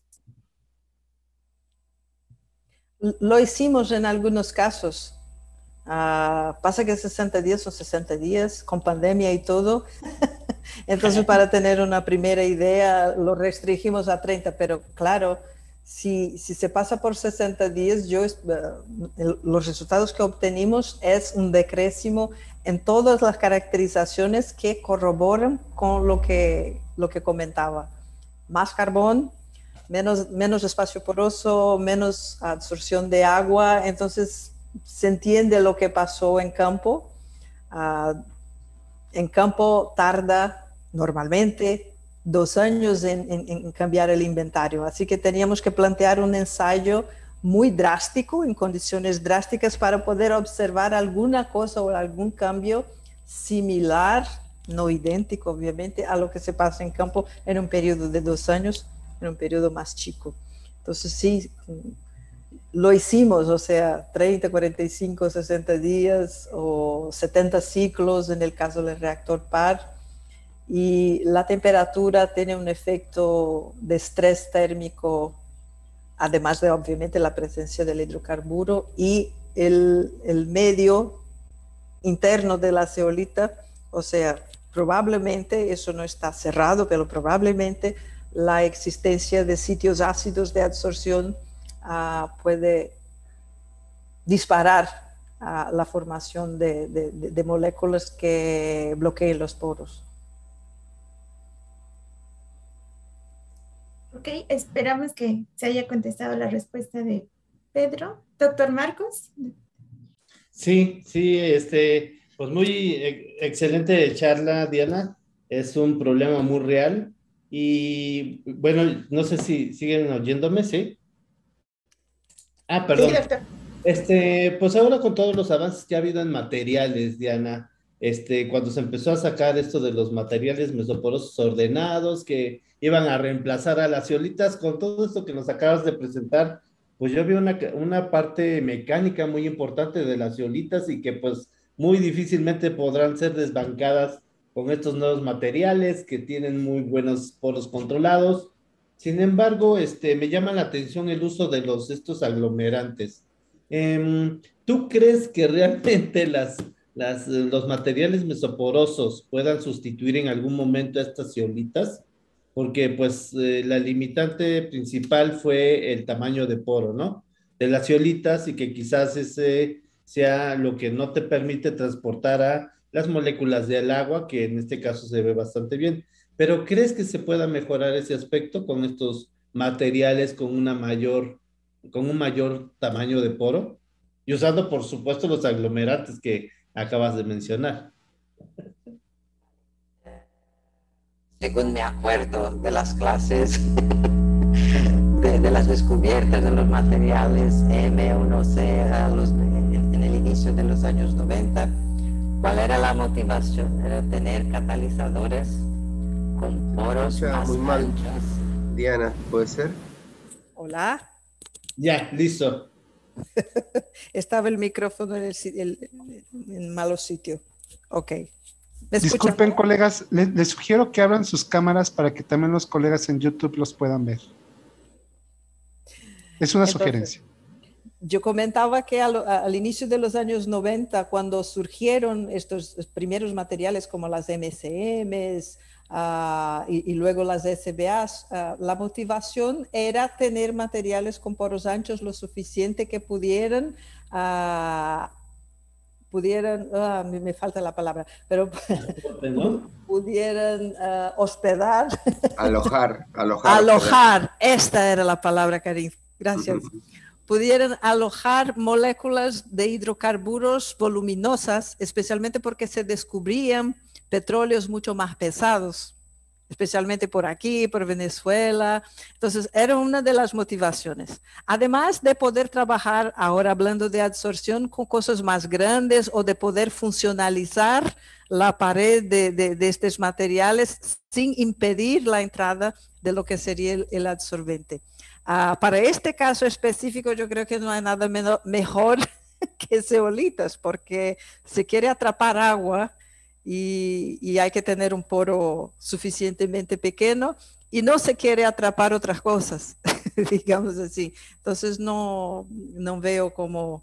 Lo hicimos en algunos casos. Uh, pasa que sesenta días son sesenta días, con pandemia y todo. Entonces, para tener una primera idea, lo restringimos a treinta, pero claro, si, si se pasa por sesenta días, yo, uh, los resultados que obtenimos es un decréscimo en todas las caracterizaciones que corroboran con lo que, lo que comentaba. Más carbón, menos, menos espacio poroso, menos absorción de agua. Entonces, se entiende lo que pasó en campo. Uh, en campo tarda normalmente dos años en, en, en cambiar el inventario. Así que teníamos que plantear un ensayo muy drástico, en condiciones drásticas, para poder observar alguna cosa o algún cambio similar, no idéntico obviamente, a lo que se pasa en campo en un periodo de dos años, en un periodo más chico. Entonces sí, lo hicimos, o sea, treinta, cuarenta y cinco, sesenta días o setenta ciclos en el caso del reactor par. Y la temperatura tiene un efecto de estrés térmico, además de obviamente la presencia del hidrocarburo, y el, el medio interno de la zeolita, o sea, probablemente, eso no está cerrado, pero probablemente la existencia de sitios ácidos de absorción Uh, puede disparar uh, la formación de, de, de moléculas que bloqueen los poros. Ok, esperamos que se haya contestado la respuesta de Pedro. Doctor Marcos. Sí, sí, este, pues muy excelente charla, Diana. Es un problema muy real y bueno, no sé si siguen oyéndome, ¿sí? Ah, perdón. Sí, este, pues ahora con todos los avances que ha habido en materiales, Diana, este, cuando se empezó a sacar esto de los materiales mesoporosos ordenados que iban a reemplazar a las zeolitas, con todo esto que nos acabas de presentar, pues yo vi una, una parte mecánica muy importante de las zeolitas y que pues muy difícilmente podrán ser desbancadas con estos nuevos materiales que tienen muy buenos poros controlados. Sin embargo, este, me llama la atención el uso de los, estos aglomerantes. Eh, ¿Tú crees que realmente las, las, los materiales mesoporosos puedan sustituir en algún momento a estas zeolitas? Porque pues eh, la limitante principal fue el tamaño de poro, ¿no? De las zeolitas, y que quizás ese sea lo que no te permite transportar a las moléculas del agua, que en este caso se ve bastante bien. Pero ¿crees que se pueda mejorar ese aspecto con estos materiales con una mayor, con un mayor tamaño de poro? Y usando, por supuesto, los aglomerantes que acabas de mencionar. Según me acuerdo de las clases, de, de las descubiertas de los materiales M uno C a los, en, en el inicio de los años noventa, ¿cuál era la motivación? Era tener catalizadores con poros o sea, más muy anchos. Mal. Diana, ¿puede ser? Hola. Ya, listo. Estaba el micrófono en el, el, en malo sitio. Ok. Disculpen, colegas, les, les sugiero que abran sus cámaras para que también los colegas en YouTube los puedan ver. Es una Entonces, sugerencia. yo comentaba que al, al inicio de los años noventa, cuando surgieron estos primeros materiales como las M C Ms uh, y, y luego las S B As, uh, la motivación era tener materiales con poros anchos lo suficiente que pudieran, uh, pudieran, uh, me, me falta la palabra, pero ¿no? pudieran uh, hospedar. Alojar, alojar. Alojar, esta era la palabra, Karin. Gracias. Uh-huh. Pudieran alojar moléculas de hidrocarburos voluminosas, especialmente porque se descubrían petróleos mucho más pesados, especialmente por aquí, por Venezuela. Entonces, era una de las motivaciones. Además de poder trabajar, ahora hablando de absorción, con cosas más grandes o de poder funcionalizar la pared de, de, de estos materiales sin impedir la entrada de lo que sería el, el absorbente. Uh, para este caso específico, yo creo que no hay nada menos, mejor que zeolitas, porque se quiere atrapar agua y, y hay que tener un poro suficientemente pequeño y no se quiere atrapar otras cosas, digamos así. Entonces no, no veo como...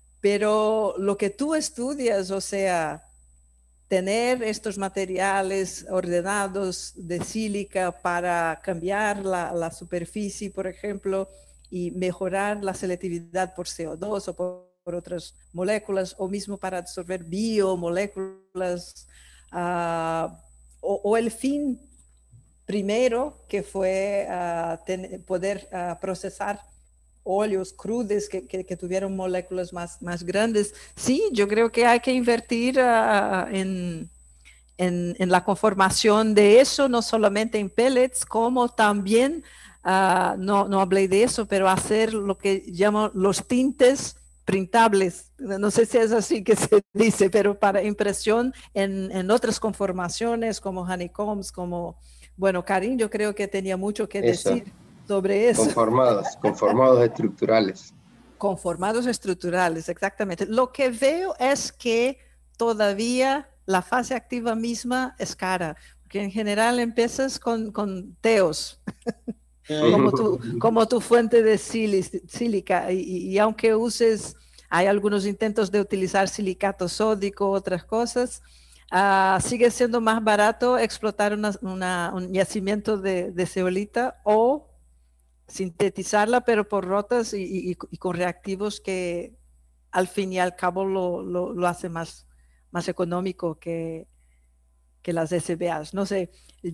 Pero lo que tú estudias, o sea, tener estos materiales ordenados de sílica para cambiar la, la superficie, por ejemplo, y mejorar la selectividad por C O dos o por, por otras moléculas, o mismo para absorber biomoléculas, uh, o, o el fin primero, que fue uh, ten, poder uh, procesar óleos crudos que, que, que tuvieron moléculas más, más grandes. Sí, yo creo que hay que invertir uh, en, en, en la conformación de eso, no solamente en pellets, como también, uh, no, no hablé de eso, pero hacer lo que llaman los tintes printables. No sé si es así que se dice, pero para impresión en, en otras conformaciones como honeycombs, como, bueno, Karin, yo creo que tenía mucho que eso. decir sobre eso. Conformados, conformados estructurales. Conformados estructurales, exactamente. Lo que veo es que todavía la fase activa misma es cara, porque en general empiezas con, con teos, como, tu, como tu fuente de sílica, y, y aunque uses, hay algunos intentos de utilizar silicato sódico, otras cosas, uh, sigue siendo más barato explotar una, una, un yacimiento de, de zeolita o sintetizarla, pero por rotas y, y, y con reactivos que al fin y al cabo lo, lo, lo hace más, más económico que, que las S B As. No sé,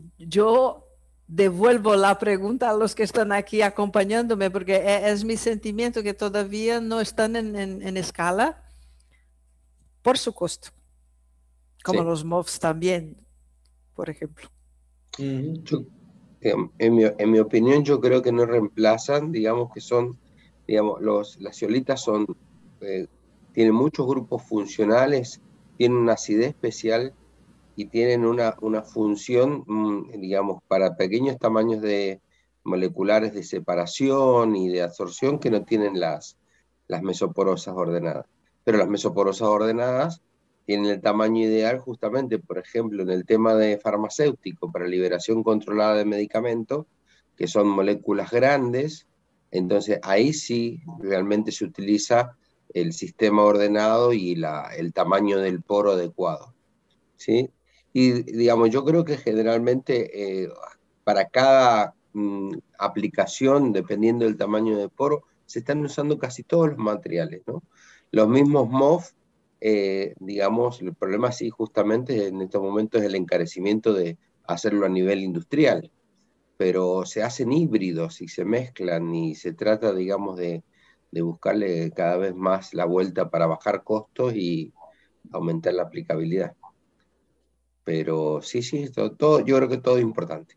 yo devuelvo la pregunta a los que están aquí acompañándome, porque es, es mi sentimiento que todavía no están en, en, en escala por su costo, como sí. Los M O Fs también, por ejemplo. Yo, en, mi, en mi opinión, yo creo que no reemplazan, digamos que son, digamos, los, las zeolitas son, eh, tienen muchos grupos funcionales, tienen una acidez especial y tienen una, una función, digamos, para pequeños tamaños de moleculares de separación y de absorción que no tienen las, las mesoporosas ordenadas. Pero las mesoporosas ordenadas tienen el tamaño ideal justamente, por ejemplo, en el tema de farmacéutico para liberación controlada de medicamentos, que son moléculas grandes, entonces ahí sí realmente se utiliza el sistema ordenado y la, el tamaño del poro adecuado, ¿sí? Y digamos, yo creo que generalmente eh, para cada mm, aplicación, dependiendo del tamaño del poro, se están usando casi todos los materiales, ¿no? Los mismos M O F, eh, digamos, el problema sí justamente en estos momentos es el encarecimiento de hacerlo a nivel industrial, pero se hacen híbridos y se mezclan y se trata, digamos, de, de buscarle cada vez más la vuelta para bajar costos y aumentar la aplicabilidad. Pero sí, sí, todo, todo, yo creo que todo es importante.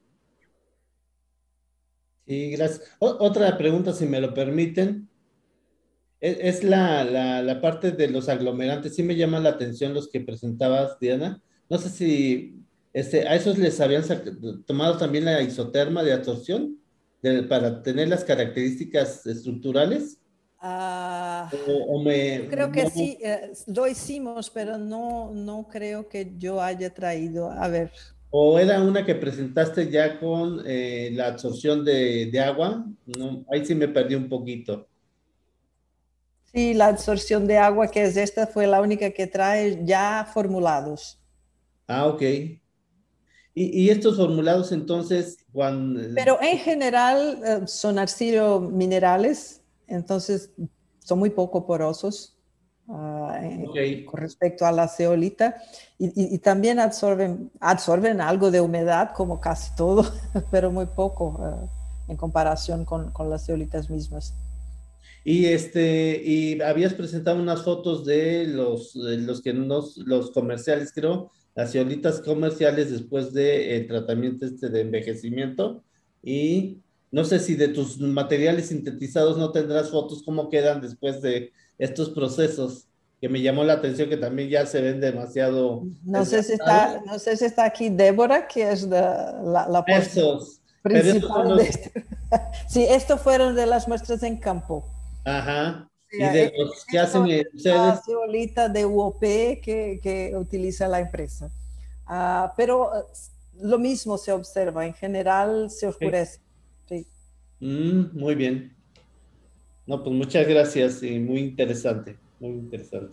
Sí, gracias. O, otra pregunta, si me lo permiten, es, es la, la, la parte de los aglomerantes. Sí me llama la atención los que presentabas, Diana. No sé si este, a esos les habían tomado también la isoterma de absorción de, para tener las características estructurales. Uh, o, o me, yo creo que no, sí, eh, lo hicimos, pero no, no creo que yo haya traído, a ver. ¿O era una que presentaste ya con eh, la absorción de, de agua? No, ahí sí me perdí un poquito. Sí, la absorción de agua, que es esta, fue la única que trae ya formulados. Ah, ok. Y, y estos formulados entonces, cuando... Pero en general eh, son arcillo minerales, entonces son muy poco porosos uh, okay. con respecto a la zeolita y, y, y también absorben, absorben algo de humedad como casi todo, pero muy poco uh, en comparación con, con las zeolitas mismas. Y este, y habías presentado unas fotos de los, de los que nos, los comerciales, creo, las zeolitas comerciales después del de, tratamiento este de envejecimiento. Y no sé si de tus materiales sintetizados no tendrás fotos, cómo quedan después de estos procesos, que me llamó la atención que también ya se ven demasiado. No sé si está, no sé si está aquí Débora, que es de, la, la esos, principal los... de este. Sí, estos fueron de las muestras en campo. Ajá. Sí, Y de los que hacen ustedes. La zeolita de U O P que, que utiliza la empresa. Uh, pero uh, lo mismo se observa, en general se oscurece. Sí. Mm, muy bien. No, pues muchas gracias y muy interesante, muy interesante.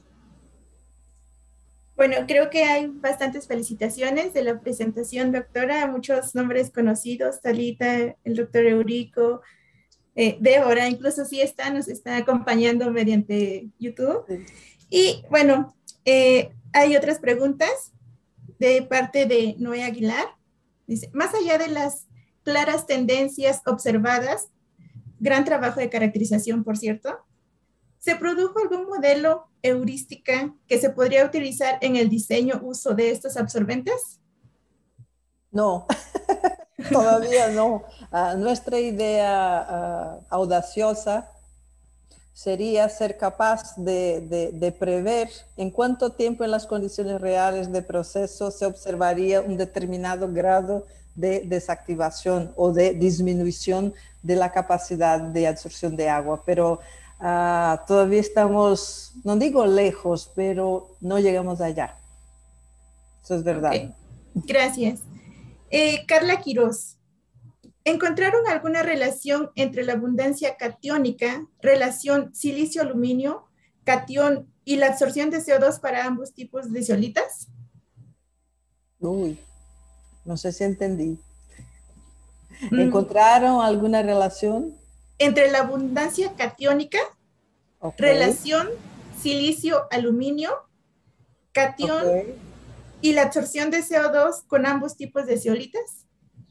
Bueno, creo que hay bastantes felicitaciones de la presentación, doctora, muchos nombres conocidos, Talita, el doctor Eurico, eh, Débora, incluso sí está, nos está acompañando mediante YouTube. Sí. Y bueno, eh, hay otras preguntas de parte de Noé Aguilar. Dice, más allá de las claras tendencias observadas, gran trabajo de caracterización, por cierto, ¿se produjo algún modelo heurística que se podría utilizar en el diseño uso de estos absorbentes? No, todavía no. Uh, nuestra idea uh, audaciosa sería ser capaz de, de, de prever en cuánto tiempo en las condiciones reales de proceso se observaría un determinado grado de desactivación o de disminución de la capacidad de absorción de agua. Pero uh, todavía estamos, no digo lejos, pero no llegamos allá. Eso es verdad. Okay. Gracias. Eh, Carla Quiroz. ¿Encontraron alguna relación entre la abundancia catiónica, relación silicio-aluminio, catión y la absorción de C O dos para ambos tipos de zeolitas? Uy, no sé si entendí. Mm. ¿Encontraron alguna relación? Entre la abundancia catiónica, okay, relación silicio-aluminio, catión, okay, y la absorción de C O dos con ambos tipos de zeolitas.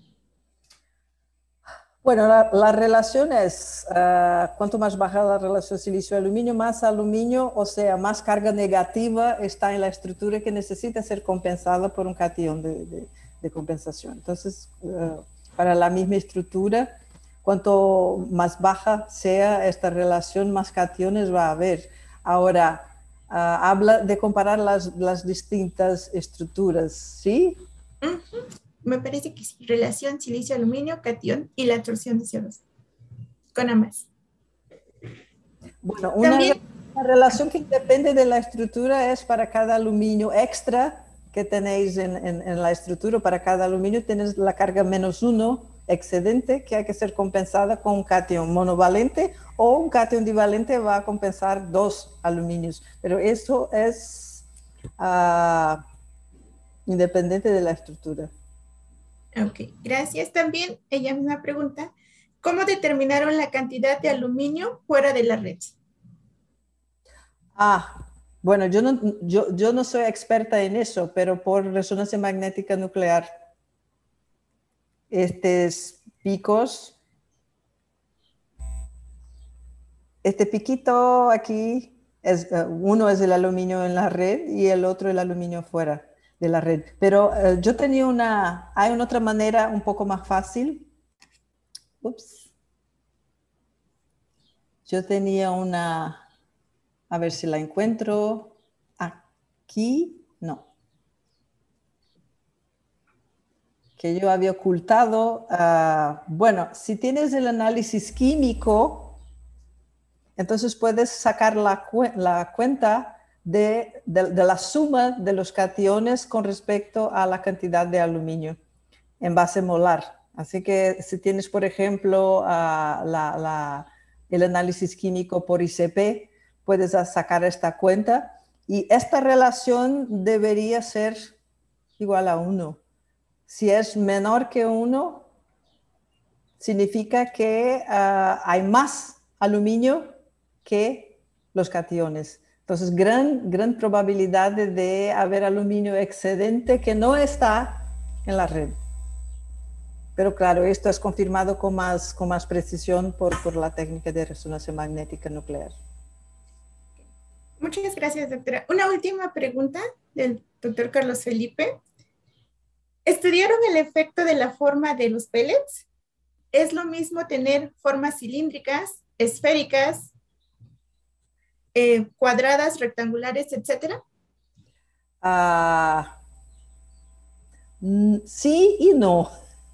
Bueno, la, la relación es, uh, cuanto más baja la relación silicio-aluminio, más aluminio, o sea, más carga negativa está en la estructura que necesita ser compensada por un catión de, de, de compensación. Entonces, uh, para la misma estructura, cuanto más baja sea esta relación, más cationes va a haber. Ahora, uh, habla de comparar las, las distintas estructuras, ¿sí? Uh-huh. Me parece que sí, relación silicio-aluminio, catión y la absorción de C O dos. Con ambas. Bueno, una, También, una relación que depende de la estructura es para cada aluminio extra que tenéis en, en, en la estructura, para cada aluminio tenéis la carga menos uno excedente que hay que ser compensada con un catión monovalente, o un catión divalente va a compensar dos aluminios. Pero eso es uh, independiente de la estructura. Ok, gracias. También ella misma pregunta, ¿cómo determinaron la cantidad de aluminio fuera de la red? Ah, bueno, yo no, yo, yo no soy experta en eso, pero por resonancia magnética nuclear, estos picos, este piquito aquí, es, uh, uno es el aluminio en la red y el otro el aluminio fuera de la red. Pero uh, yo tenía una, hay una otra manera un poco más fácil. Ups. Yo tenía una, a ver si la encuentro, aquí, no. Que yo había ocultado. Uh, bueno, si tienes el análisis químico, entonces puedes sacar la, cu la cuenta De, de, de la suma de los cationes con respecto a la cantidad de aluminio en base molar. Así que si tienes, por ejemplo, uh, la, la, el análisis químico por I C P, puedes sacar esta cuenta y esta relación debería ser igual a uno. Si es menor que uno, significa que uh, hay más aluminio que los cationes. Entonces, gran, gran probabilidad de, de haber aluminio excedente que no está en la red. Pero claro, esto es confirmado con más, con más precisión por, por la técnica de resonancia magnética nuclear. Muchas gracias, doctora. Una última pregunta del doctor Carlos Felipe. ¿Estudiaron el efecto de la forma de los pellets? ¿Es lo mismo tener formas cilíndricas, esféricas, eh, cuadradas, rectangulares, etcétera? Uh, sí y no.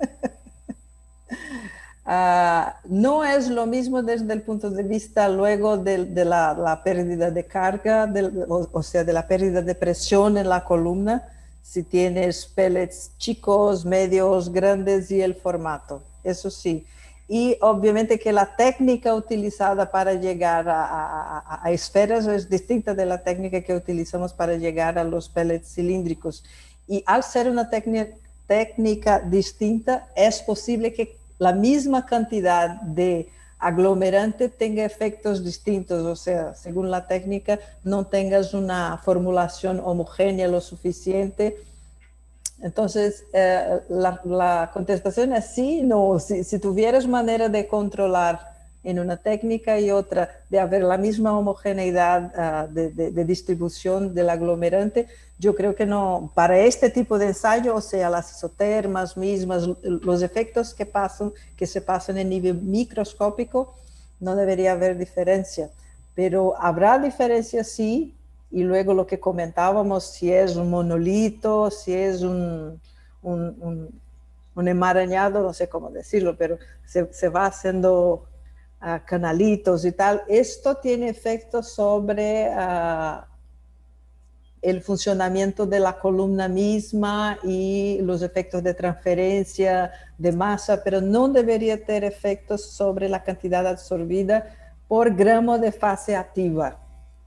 Uh, no es lo mismo desde el punto de vista luego de, de la, la pérdida de carga, de, o, o sea, de la pérdida de presión en la columna, si tienes pellets chicos, medios, grandes y el formato, eso sí. Y obviamente que la técnica utilizada para llegar a, a, a esferas es distinta de la técnica que utilizamos para llegar a los pellets cilíndricos. Y al ser una técnica, técnica distinta, es posible que la misma cantidad de aglomerante tenga efectos distintos, o sea, según la técnica, no tengas una formulación homogénea lo suficiente. Entonces, eh, la, la contestación es sí, no. Si, si tuvieras manera de controlar en una técnica y otra, de haber la misma homogeneidad uh, de, de, de distribución del aglomerante, yo creo que no, para este tipo de ensayo, o sea, las isotermas mismas, los efectos que pasan, que se pasan en nivel microscópico, no debería haber diferencia. Pero habrá diferencia sí, y luego lo que comentábamos, si es un monolito, si es un, un, un, un emaranhado, no sé cómo decirlo, pero se, se va haciendo uh, canalitos y tal. Esto tiene efectos sobre uh, el funcionamiento de la columna misma y los efectos de transferencia de masa, pero no debería tener efectos sobre la cantidad absorbida por gramo de fase activa.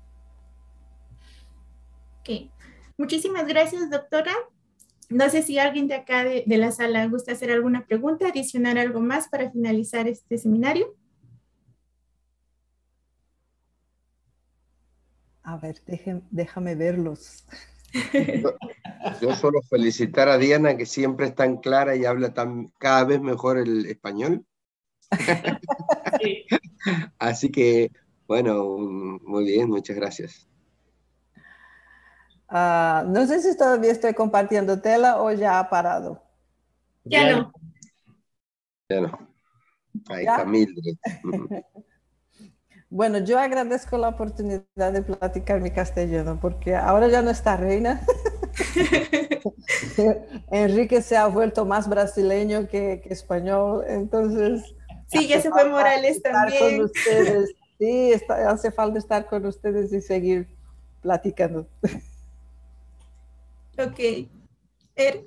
Ok, muchísimas gracias, doctora. No sé si alguien de acá de, de la sala gusta hacer alguna pregunta, adicionar algo más para finalizar este seminario. A ver, déjame, déjame verlos. Yo, yo solo felicitar a Diana, que siempre es tan clara y habla tan, cada vez mejor el español. Sí. Así que, bueno, muy bien, muchas gracias. Uh, no sé si todavía estoy compartiendo tela o ya ha parado. Ya no. Ya no. Ahí ¿Ya? está Mildred. Bueno, yo agradezco la oportunidad de platicar mi castellano, porque ahora ya no está Reina. Enrique se ha vuelto más brasileño que, que español, entonces... Sí, ya se fue Morales también. Con ustedes. Sí, está, hace falta estar con ustedes y seguir platicando. Ok. Er.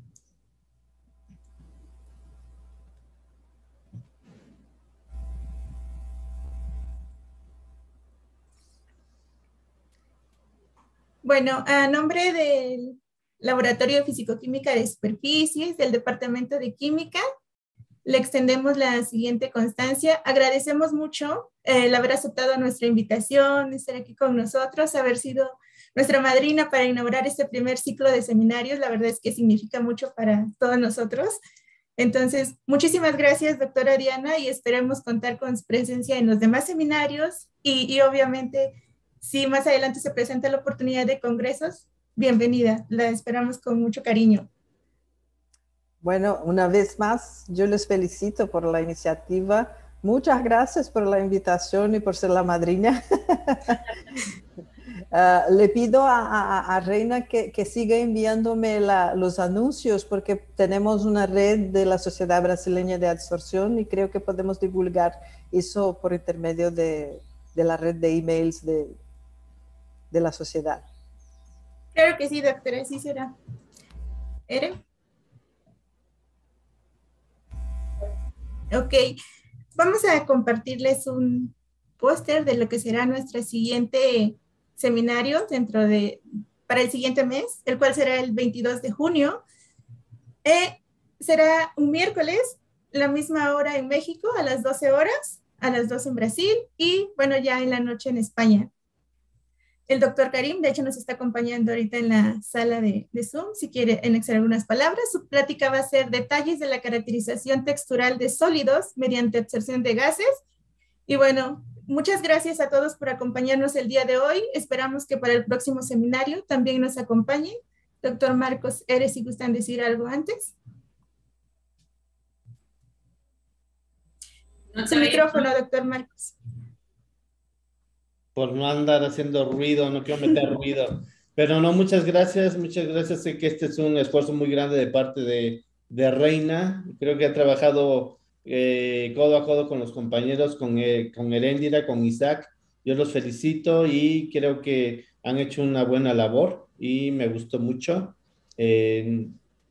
Bueno, a nombre del Laboratorio de Fisicoquímica de Superficies, del Departamento de Química, le extendemos la siguiente constancia. Agradecemos mucho eh, el haber aceptado nuestra invitación, estar aquí con nosotros, haber sido nuestra madrina para inaugurar este primer ciclo de seminarios. La verdad es que significa mucho para todos nosotros. Entonces, muchísimas gracias, doctora Diana, y esperemos contar con su presencia en los demás seminarios y, y obviamente, si más adelante se presenta la oportunidad de congresos, bienvenida, la esperamos con mucho cariño. Bueno, una vez más, yo les felicito por la iniciativa. Muchas gracias por la invitación y por ser la madrina. uh, le pido a, a, a Reina que, que siga enviándome la, los anuncios, porque tenemos una red de la Sociedad Brasileña de Absorción y creo que podemos divulgar eso por intermedio de, de la red de emails de, de la sociedad. Claro que sí, doctora, así será. ¿Eren? Ok, vamos a compartirles un, póster de lo que será nuestro siguiente seminario dentro de, para el siguiente mes, el cual será el veintidós de junio. Eh, será un miércoles, la misma hora en México, a las doce horas, a las doce en Brasil y, bueno, ya en la noche en España. El doctor Karim, de hecho, nos está acompañando ahorita en la sala de, de Zoom, si quiere anexar algunas palabras. Su plática va a ser detalles de la caracterización textural de sólidos mediante absorción de gases. Y bueno, muchas gracias a todos por acompañarnos el día de hoy. Esperamos que para el próximo seminario también nos acompañen. Doctor Marcos Eres, si gustan decir algo antes. No Su micrófono, doctor Marcos. Por no andar haciendo ruido, no quiero meter ruido. Pero no, muchas gracias, muchas gracias. Sé que este es un esfuerzo muy grande de parte de, de Reina. Creo que ha trabajado eh, codo a codo con los compañeros, con, eh, con Heréndira, con Isaac. Yo los felicito y creo que han hecho una buena labor y me gustó mucho. Eh,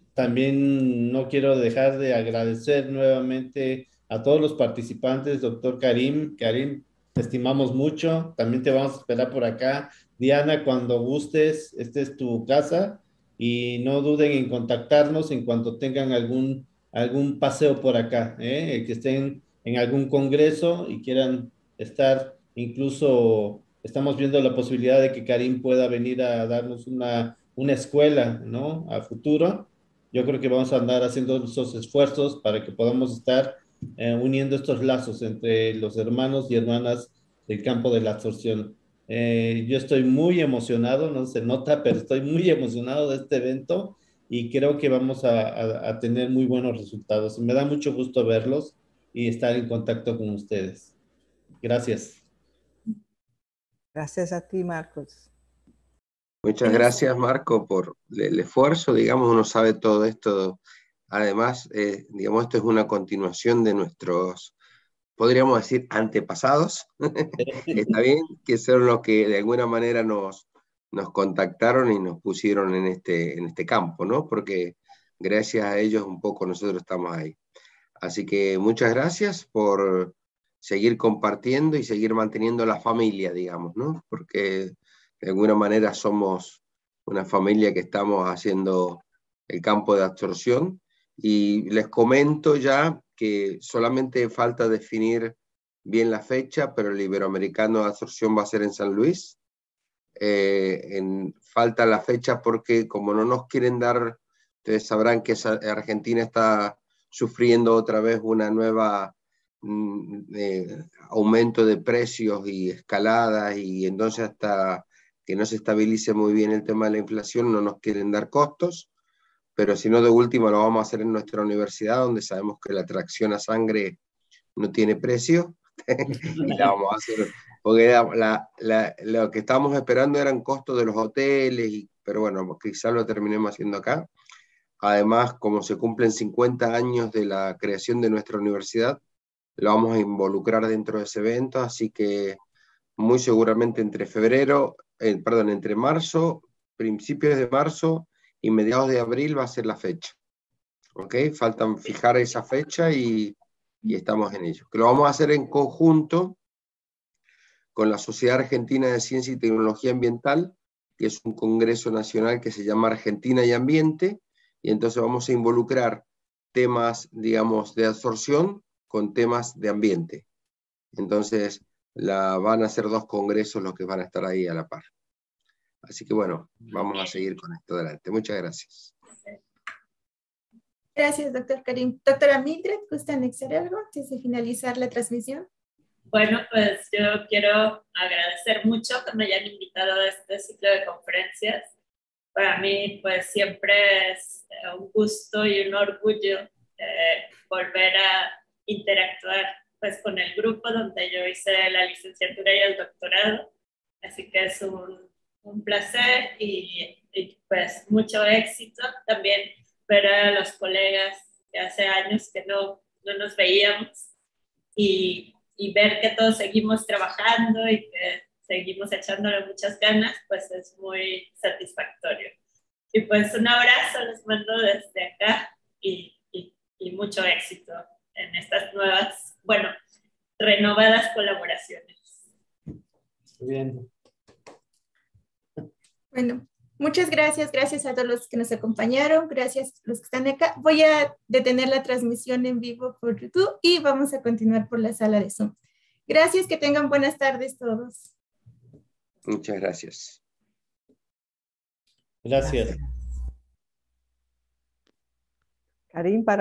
también no quiero dejar de agradecer nuevamente a todos los participantes, doctor Karim. Karim, te estimamos mucho, también te vamos a esperar por acá. Diana, cuando gustes, esta es tu casa y no duden en contactarnos en cuanto tengan algún, algún paseo por acá, ¿eh? Que estén en algún congreso y quieran estar, incluso estamos viendo la posibilidad de que Karim pueda venir a darnos una, una escuela, ¿no? A futuro. Yo creo que vamos a andar haciendo esos esfuerzos para que podamos estar Eh, uniendo estos lazos entre los hermanos y hermanas del campo de la absorción. Eh, yo estoy muy emocionado, no se nota, pero estoy muy emocionado de este evento y creo que vamos a, a, a tener muy buenos resultados. Me da mucho gusto verlos y estar en contacto con ustedes. Gracias. Gracias a ti, Marcos. Muchas gracias, Marco, por el esfuerzo. Digamos, uno sabe todo esto. Además, eh, digamos, esto es una continuación de nuestros, podríamos decir, antepasados. Está bien, que son los que de alguna manera nos, nos contactaron y nos pusieron en este, en este campo, ¿no? Porque gracias a ellos un poco nosotros estamos ahí. Así que muchas gracias por seguir compartiendo y seguir manteniendo la familia, digamos, ¿no? Porque de alguna manera somos una familia que estamos haciendo el campo de absorción. Y les comento ya que solamente falta definir bien la fecha, pero el Iberoamericano de Absorción va a ser en San Luis. Eh, en, falta la fecha porque como no nos quieren dar, ustedes sabrán que Argentina está sufriendo otra vez una nueva mm, eh, aumento de precios y escaladas, y entonces hasta que no se estabilice muy bien el tema de la inflación no nos quieren dar costos. Pero si no, de última lo vamos a hacer en nuestra universidad, donde sabemos que la tracción a sangre no tiene precio, y la vamos a hacer, porque la, la, la, lo que estábamos esperando eran costos de los hoteles, y, pero bueno, quizás lo terminemos haciendo acá. Además, como se cumplen cincuenta años de la creación de nuestra universidad, lo vamos a involucrar dentro de ese evento, así que muy seguramente entre febrero, eh, perdón, entre marzo, principios de marzo, y mediados de abril va a ser la fecha. ¿Ok? Faltan fijar esa fecha y, y estamos en ello. Que lo vamos a hacer en conjunto con la Sociedad Argentina de Ciencia y Tecnología Ambiental, que es un congreso nacional que se llama Argentina y Ambiente, y entonces vamos a involucrar temas, digamos, de absorción con temas de ambiente. Entonces, la, van a ser dos congresos los que van a estar ahí a la par. Así que bueno, vamos a seguir con esto adelante. Muchas gracias. Gracias, doctor Karim. Doctora Mildred, ¿gusta anexar algo antes de finalizar la transmisión? Bueno, pues yo quiero agradecer mucho que me hayan invitado a este ciclo de conferencias. Para mí, pues siempre es un gusto y un orgullo eh, volver a interactuar pues, con el grupo donde yo hice la licenciatura y el doctorado. Así que es un un placer y, y pues mucho éxito. También ver a los colegas que hace años que no, no nos veíamos y, y ver que todos seguimos trabajando y que seguimos echándole muchas ganas, pues es muy satisfactorio. Y pues un abrazo les mando desde acá y, y, y mucho éxito en estas nuevas, bueno, renovadas colaboraciones. Bien. Bueno, muchas gracias. Gracias a todos los que nos acompañaron. Gracias a los que están acá. Voy a detener la transmisión en vivo por YouTube y vamos a continuar por la sala de Zoom. Gracias, que tengan buenas tardes todos. Muchas gracias. Gracias. Karim, para